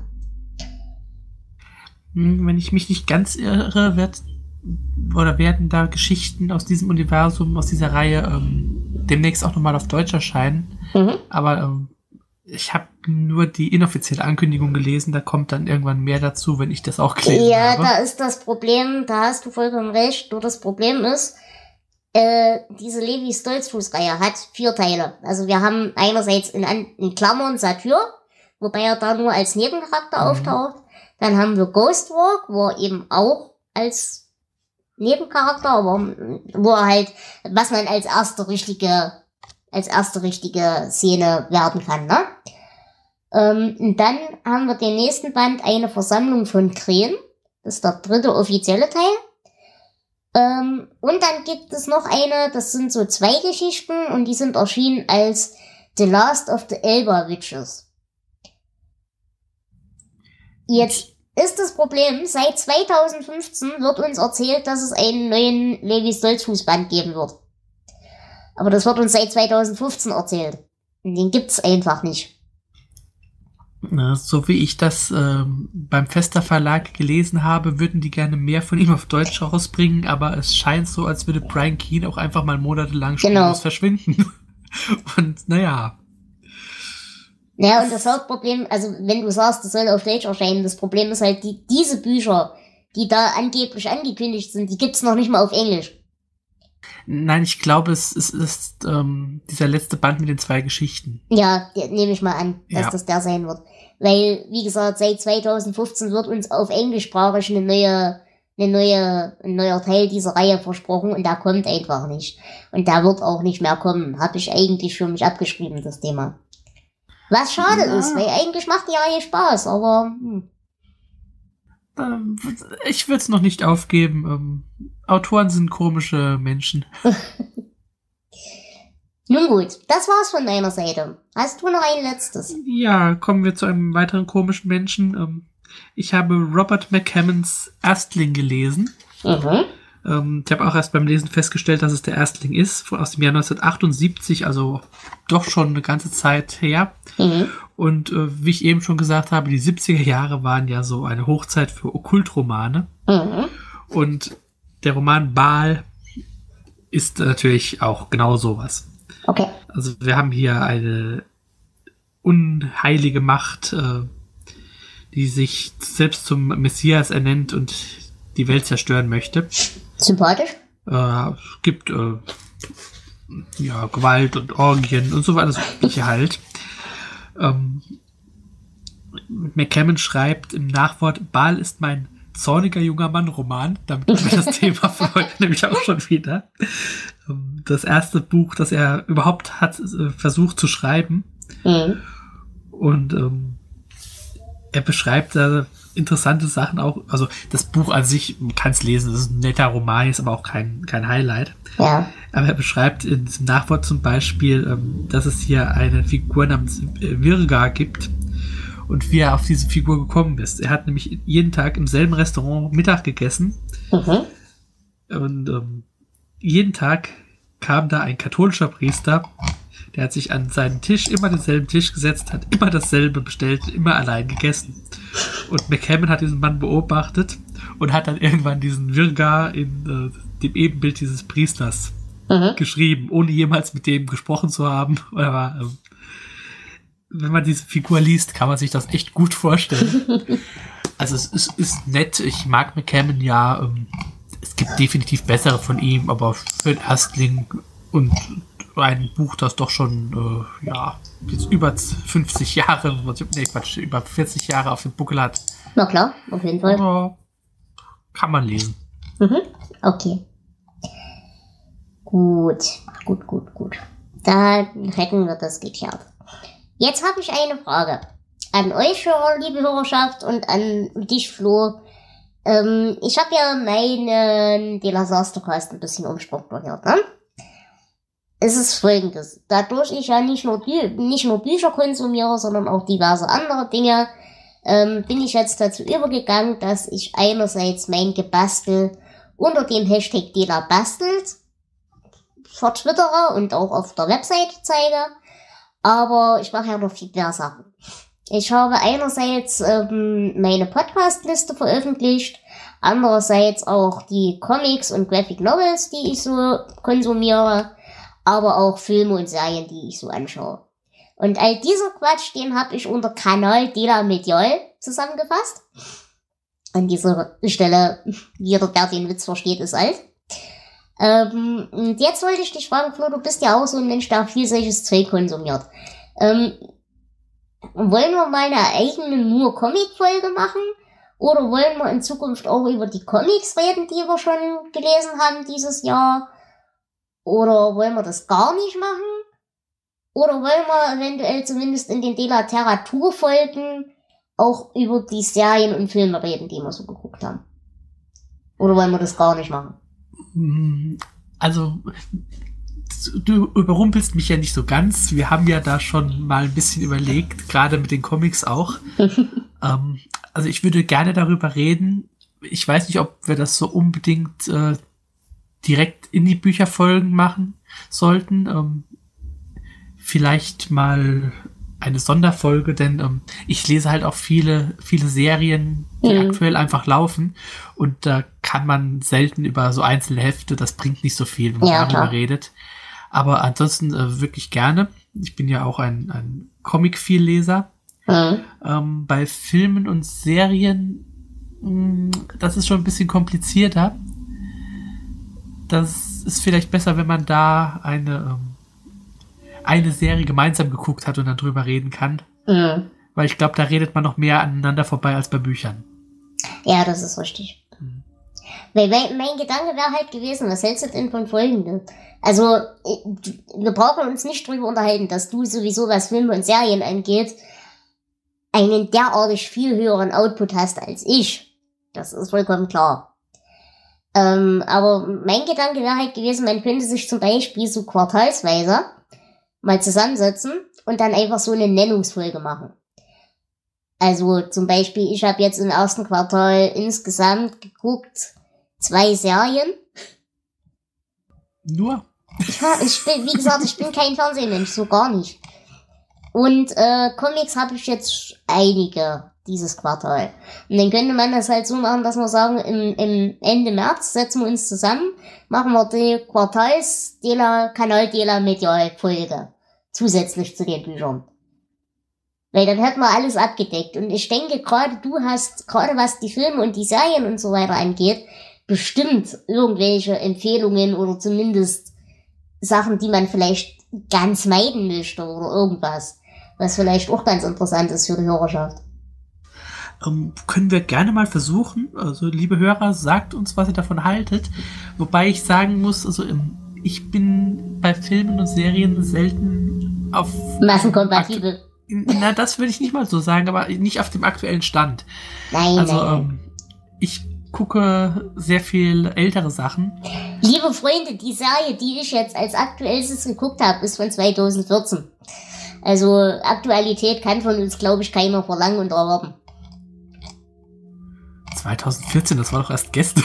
[SPEAKER 3] Wenn ich mich nicht ganz irre, wird oder werden da Geschichten aus diesem Universum, aus dieser Reihe ähm, demnächst auch nochmal auf Deutsch erscheinen. Mhm. Aber ähm, ich habe nur die inoffizielle Ankündigung gelesen, da kommt dann irgendwann mehr dazu, wenn ich das auch gelesen
[SPEAKER 1] ja,
[SPEAKER 3] habe.
[SPEAKER 1] Ja, da ist das Problem, da hast du vollkommen recht, nur das Problem ist, äh, diese Levi Stolzfuß-Reihe hat vier Teile. Also wir haben einerseits in, in Klammern Satyr, wobei er da nur als Nebencharakter mhm. auftaucht. Dann haben wir Ghostwalk, wo er eben auch als Nebencharakter, aber wo er halt, was man als erste richtige als erste richtige Szene werden kann, ne? Ähm, und dann haben wir den nächsten Band, eine Versammlung von Krähen. Das ist der dritte offizielle Teil. Ähm, und dann gibt es noch eine, das sind so zwei Geschichten und die sind erschienen als The Last of the Elba Witches. Jetzt ist das Problem, seit zweitausendfünfzehn wird uns erzählt, dass es einen neuen Levi Stolzfuß Band geben wird. Aber das wird uns seit zweitausendfünfzehn erzählt. Und den gibt's einfach nicht.
[SPEAKER 3] Na, so wie ich das ähm, beim Fester Verlag gelesen habe, würden die gerne mehr von ihm auf Deutsch rausbringen, aber es scheint so, als würde Brian Keane auch einfach mal monatelang
[SPEAKER 1] genau.
[SPEAKER 3] spurlos verschwinden. Und naja.
[SPEAKER 1] Ja, und das Hauptproblem, also wenn du sagst, das soll auf Deutsch erscheinen, das Problem ist halt, die, diese Bücher, die da angeblich angekündigt sind, die gibt's noch nicht mal auf Englisch.
[SPEAKER 3] Nein, ich glaube, es, es ist ähm, dieser letzte Band mit den zwei Geschichten.
[SPEAKER 1] Ja, nehme ich mal an, dass
[SPEAKER 3] ja.
[SPEAKER 1] das der sein wird. Weil, wie gesagt, seit zweitausendfünfzehn wird uns auf englischsprachig eine neue, eine neue, ein neuer Teil dieser Reihe versprochen und der kommt einfach nicht. Und der wird auch nicht mehr kommen. Habe ich eigentlich für mich abgeschrieben, das Thema. Was schade ja. ist, weil eigentlich macht die Reihe Spaß, aber hm.
[SPEAKER 3] Ich will es noch nicht aufgeben. Ähm, Autoren sind komische Menschen.
[SPEAKER 1] Nun gut, das war's von meiner Seite. Hast du noch ein letztes?
[SPEAKER 3] Ja, kommen wir zu einem weiteren komischen Menschen. Ähm, ich habe Robert McCammons Erstling gelesen. Mhm. Ähm, ich habe auch erst beim Lesen festgestellt, dass es der Erstling ist, aus dem Jahr neunzehnhundertachtundsiebzig, also doch schon eine ganze Zeit her. Mhm. Und äh, wie ich eben schon gesagt habe, die siebziger Jahre waren ja so eine Hochzeit für Okkultromane. Mhm. Und der Roman Baal ist natürlich auch genau sowas.
[SPEAKER 1] Okay.
[SPEAKER 3] Also wir haben hier eine unheilige Macht, äh, die sich selbst zum Messias ernennt und die Welt zerstören möchte.
[SPEAKER 1] Sympathisch.
[SPEAKER 3] Äh, es gibt äh, ja, Gewalt und Orgien und so weiter, so übliche halt. Ähm, McCammon schreibt im Nachwort, Baal ist mein zorniger junger Mann-Roman. Damit haben wir das Thema für heute nämlich auch schon wieder. Ähm, das erste Buch, das er überhaupt hat äh, versucht zu schreiben. Mhm. Und ähm, er beschreibt da äh, interessante Sachen auch. Also das Buch an sich, man kann es lesen, das ist ein netter Roman, ist aber auch kein, kein Highlight.
[SPEAKER 1] Ja.
[SPEAKER 3] Aber er beschreibt in diesem Nachwort zum Beispiel, ähm, dass es hier eine Figur namens Virga gibt und wie er auf diese Figur gekommen ist. Er hat nämlich jeden Tag im selben Restaurant Mittag gegessen. Mhm. Und ähm, jeden Tag kam da ein katholischer Priester, der hat sich an seinen Tisch, immer denselben Tisch gesetzt, hat immer dasselbe bestellt, immer allein gegessen. Und McCammon hat diesen Mann beobachtet und hat dann irgendwann diesen Virga in äh, dem Ebenbild dieses Priesters mhm. geschrieben, ohne jemals mit dem gesprochen zu haben. Aber ähm, wenn man diese Figur liest, kann man sich das echt gut vorstellen. Also es ist, ist nett, ich mag McCammon ja. Ähm, es gibt definitiv bessere von ihm, aber für den Erstling und ein Buch, das doch schon, äh, ja, jetzt über fünfzig Jahre, nee, Quatsch, über vierzig Jahre auf dem Buckel hat.
[SPEAKER 1] Na klar, auf jeden Fall.
[SPEAKER 3] Ja, kann man lesen.
[SPEAKER 1] Mhm, okay. Gut, gut, gut, gut. Dann hätten wir das geklärt. Jetzt habe ich eine Frage an euch, liebe Hörerschaft, und an dich, Flo. Ähm, ich habe ja meinen Delasastercast ein bisschen umstrukturiert, ne? Es ist folgendes. Dadurch ich ja nicht nur, nicht nur Bücher konsumiere, sondern auch diverse andere Dinge, ähm, bin ich jetzt dazu übergegangen, dass ich einerseits mein Gebastel unter dem Hashtag Dela bastelt vertwittere und auch auf der Website zeige. Aber ich mache ja noch viel mehr Sachen. Ich habe einerseits ähm, meine Podcast-Liste veröffentlicht, andererseits auch die Comics und Graphic Novels, die ich so konsumiere, aber auch Filme und Serien, die ich so anschaue. Und all dieser Quatsch, den habe ich unter Kanal Dela Medial zusammengefasst. An dieser Stelle, jeder, der den Witz versteht, ist alt. Ähm, und jetzt wollte ich dich fragen, Flo, du bist ja auch so ein Mensch, der viel solches Zeug konsumiert. Ähm, wollen wir mal eine eigene nur Comic-Folge machen? Oder wollen wir in Zukunft auch über die Comics reden, die wir schon gelesen haben dieses Jahr? Oder wollen wir das gar nicht machen? Oder wollen wir eventuell zumindest in den Delaterratur-Folgen auch über die Serien und Filme reden, die wir so geguckt haben? Oder wollen wir das gar nicht machen?
[SPEAKER 3] Also, du überrumpelst mich ja nicht so ganz. Wir haben ja da schon mal ein bisschen überlegt, gerade mit den Comics auch. ähm, also ich würde gerne darüber reden. Ich weiß nicht, ob wir das so unbedingt äh, direkt in die Bücherfolgen machen sollten. Ähm, vielleicht mal eine Sonderfolge, denn ähm, ich lese halt auch viele, viele Serien, die mhm. aktuell einfach laufen, und da kann man selten über so einzelne Hefte, das bringt nicht so viel, wenn man ja, darüber klar. redet. Aber ansonsten äh, wirklich gerne. Ich bin ja auch ein, ein Comic-Vielleser. Mhm. Ähm, bei Filmen und Serien, mh, das ist schon ein bisschen komplizierter. Das ist vielleicht besser, wenn man da eine ähm, eine Serie gemeinsam geguckt hat und dann drüber reden kann. Mhm. Weil ich glaube, da redet man noch mehr aneinander vorbei als bei Büchern.
[SPEAKER 1] Ja, das ist richtig. Mhm. Weil mein, mein Gedanke wäre halt gewesen, was hältst du denn von Folgendem? Also, wir brauchen uns nicht drüber unterhalten, dass du sowieso, was Filme und Serien angeht, einen derartig viel höheren Output hast als ich. Das ist vollkommen klar. Ähm, aber mein Gedanke wäre halt gewesen, man könnte sich zum Beispiel so quartalsweise mal zusammensetzen und dann einfach so eine Nennungsfolge machen. Also zum Beispiel, ich habe jetzt im ersten Quartal insgesamt geguckt zwei Serien.
[SPEAKER 3] Nur?
[SPEAKER 1] Ja, ich bin, wie gesagt, ich bin kein Fernsehmensch, so gar nicht. Und äh, Comics habe ich jetzt einige dieses Quartal. Und dann könnte man das halt so machen, dass wir sagen, im, im Ende März setzen wir uns zusammen, machen wir die Quartals-Dela, Kanal-Dela-Medial-Folge. Zusätzlich zu den Büchern. Weil dann hätten wir alles abgedeckt. Und ich denke, gerade du hast, gerade was die Filme und die Serien und so weiter angeht, bestimmt irgendwelche Empfehlungen oder zumindest Sachen, die man vielleicht ganz meiden möchte oder irgendwas, was vielleicht auch ganz interessant ist für die Hörerschaft.
[SPEAKER 3] Ähm, können wir gerne mal versuchen. Also, liebe Hörer, sagt uns, was ihr davon haltet. Wobei ich sagen muss, also im, ich bin bei Filmen und Serien selten auf...
[SPEAKER 1] Massenkompatibel.
[SPEAKER 3] Na, das würde ich nicht mal so sagen, aber nicht auf dem aktuellen Stand.
[SPEAKER 1] Nein,
[SPEAKER 3] also,
[SPEAKER 1] nein.
[SPEAKER 3] Ähm, ich gucke sehr viel ältere Sachen.
[SPEAKER 1] Liebe Freunde, die Serie, die ich jetzt als aktuellstes geguckt habe, ist von zwanzig vierzehn. Also Aktualität kann von uns, glaube ich, keiner verlangen und erwarten.
[SPEAKER 3] zwanzig vierzehn, das war doch erst gestern.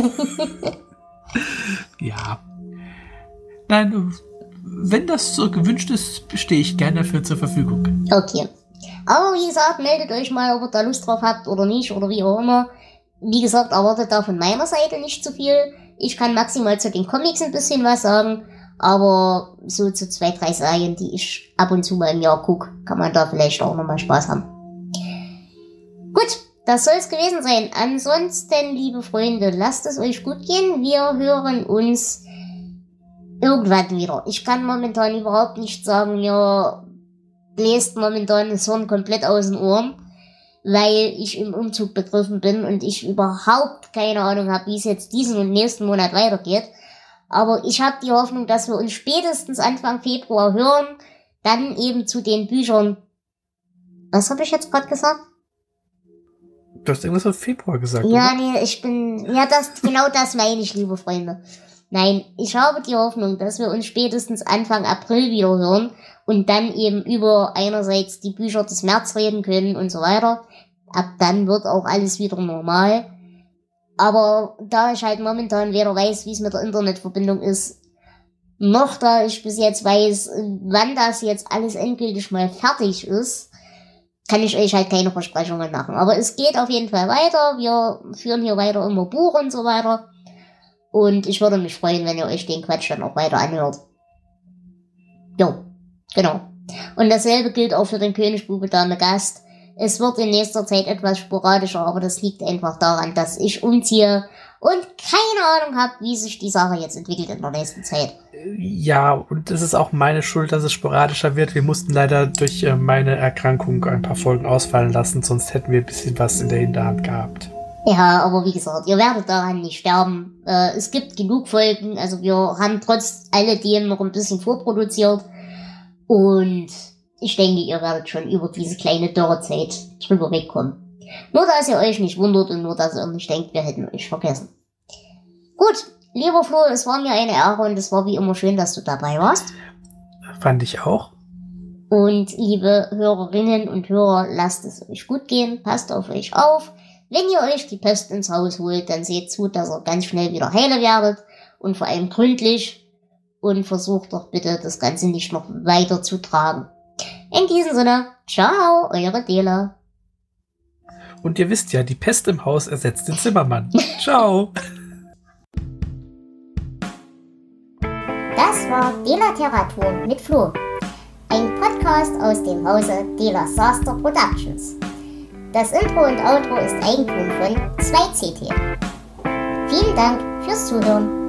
[SPEAKER 3] Ja. Nein, wenn das so gewünscht ist, stehe ich gerne dafür zur Verfügung.
[SPEAKER 1] Okay. Aber wie gesagt, meldet euch mal, ob ihr da Lust drauf habt oder nicht oder wie auch immer. Wie gesagt, erwartet da von meiner Seite nicht zu viel. Ich kann maximal zu den Comics ein bisschen was sagen, aber so zu zwei, drei Serien, die ich ab und zu mal im Jahr gucke, kann man da vielleicht auch nochmal Spaß haben. Gut, das soll es gewesen sein. Ansonsten, liebe Freunde, lasst es euch gut gehen. Wir hören uns irgendwann wieder. Ich kann momentan überhaupt nicht sagen, mir bläst momentan das Horn komplett aus den Ohren, weil ich im Umzug begriffen bin und ich überhaupt keine Ahnung habe, wie es jetzt diesen und nächsten Monat weitergeht. Aber ich habe die Hoffnung, dass wir uns spätestens Anfang Februar hören, dann eben zu den Büchern. Was habe ich jetzt gerade gesagt?
[SPEAKER 3] Du hast irgendwas im Februar gesagt,
[SPEAKER 1] Ja,
[SPEAKER 3] oder?
[SPEAKER 1] nee, ich bin, ja, das, genau das meine ich, liebe Freunde. Nein, ich habe die Hoffnung, dass wir uns spätestens Anfang April wieder hören und dann eben über einerseits die Bücher des März reden können und so weiter. Ab dann wird auch alles wieder normal. Aber da ich halt momentan weder weiß, wie es mit der Internetverbindung ist, noch da ich bis jetzt weiß, wann das jetzt alles endgültig mal fertig ist, kann ich euch halt keine Versprechungen machen. Aber es geht auf jeden Fall weiter. Wir führen hier weiter immer Buch und so weiter. Und ich würde mich freuen, wenn ihr euch den Quatsch dann auch weiter anhört. Jo, genau. Und dasselbe gilt auch für den König, Bube, Dame, Gast. Es wird in nächster Zeit etwas sporadischer, aber das liegt einfach daran, dass ich umziehe und keine Ahnung habe, wie sich die Sache jetzt entwickelt in der nächsten Zeit.
[SPEAKER 3] Ja, und es ist auch meine Schuld, dass es sporadischer wird. Wir mussten leider durch äh, meine Erkrankung ein paar Folgen ausfallen lassen, sonst hätten wir ein bisschen was in der Hinterhand gehabt.
[SPEAKER 1] Ja, aber wie gesagt, ihr werdet daran nicht sterben. Äh, es gibt genug Folgen, also wir haben trotz alledem noch ein bisschen vorproduziert und ich denke, ihr werdet schon über diese kleine Dürrezeit drüber wegkommen. Nur, dass ihr euch nicht wundert und nur, dass ihr nicht denkt, wir hätten euch vergessen. Gut, lieber Flo, es war mir eine Ehre und es war wie immer schön, dass du dabei warst.
[SPEAKER 3] Fand ich auch.
[SPEAKER 1] Und liebe Hörerinnen und Hörer, lasst es euch gut gehen, passt auf euch auf. Wenn ihr euch die Pest ins Haus holt, dann seht zu, dass ihr ganz schnell wieder heile werdet und vor allem gründlich und versucht doch bitte, das Ganze nicht noch weiter zu tragen. In diesem Sinne, ciao, eure Dela.
[SPEAKER 3] Und ihr wisst ja, die Pest im Haus ersetzt den Zimmermann. Ciao.
[SPEAKER 1] Das war Delateratur mit Flo. Ein Podcast aus dem Hause Dela Saster Productions. Das Intro und Outro ist Eigentum von zwei C T. Vielen Dank fürs Zuhören.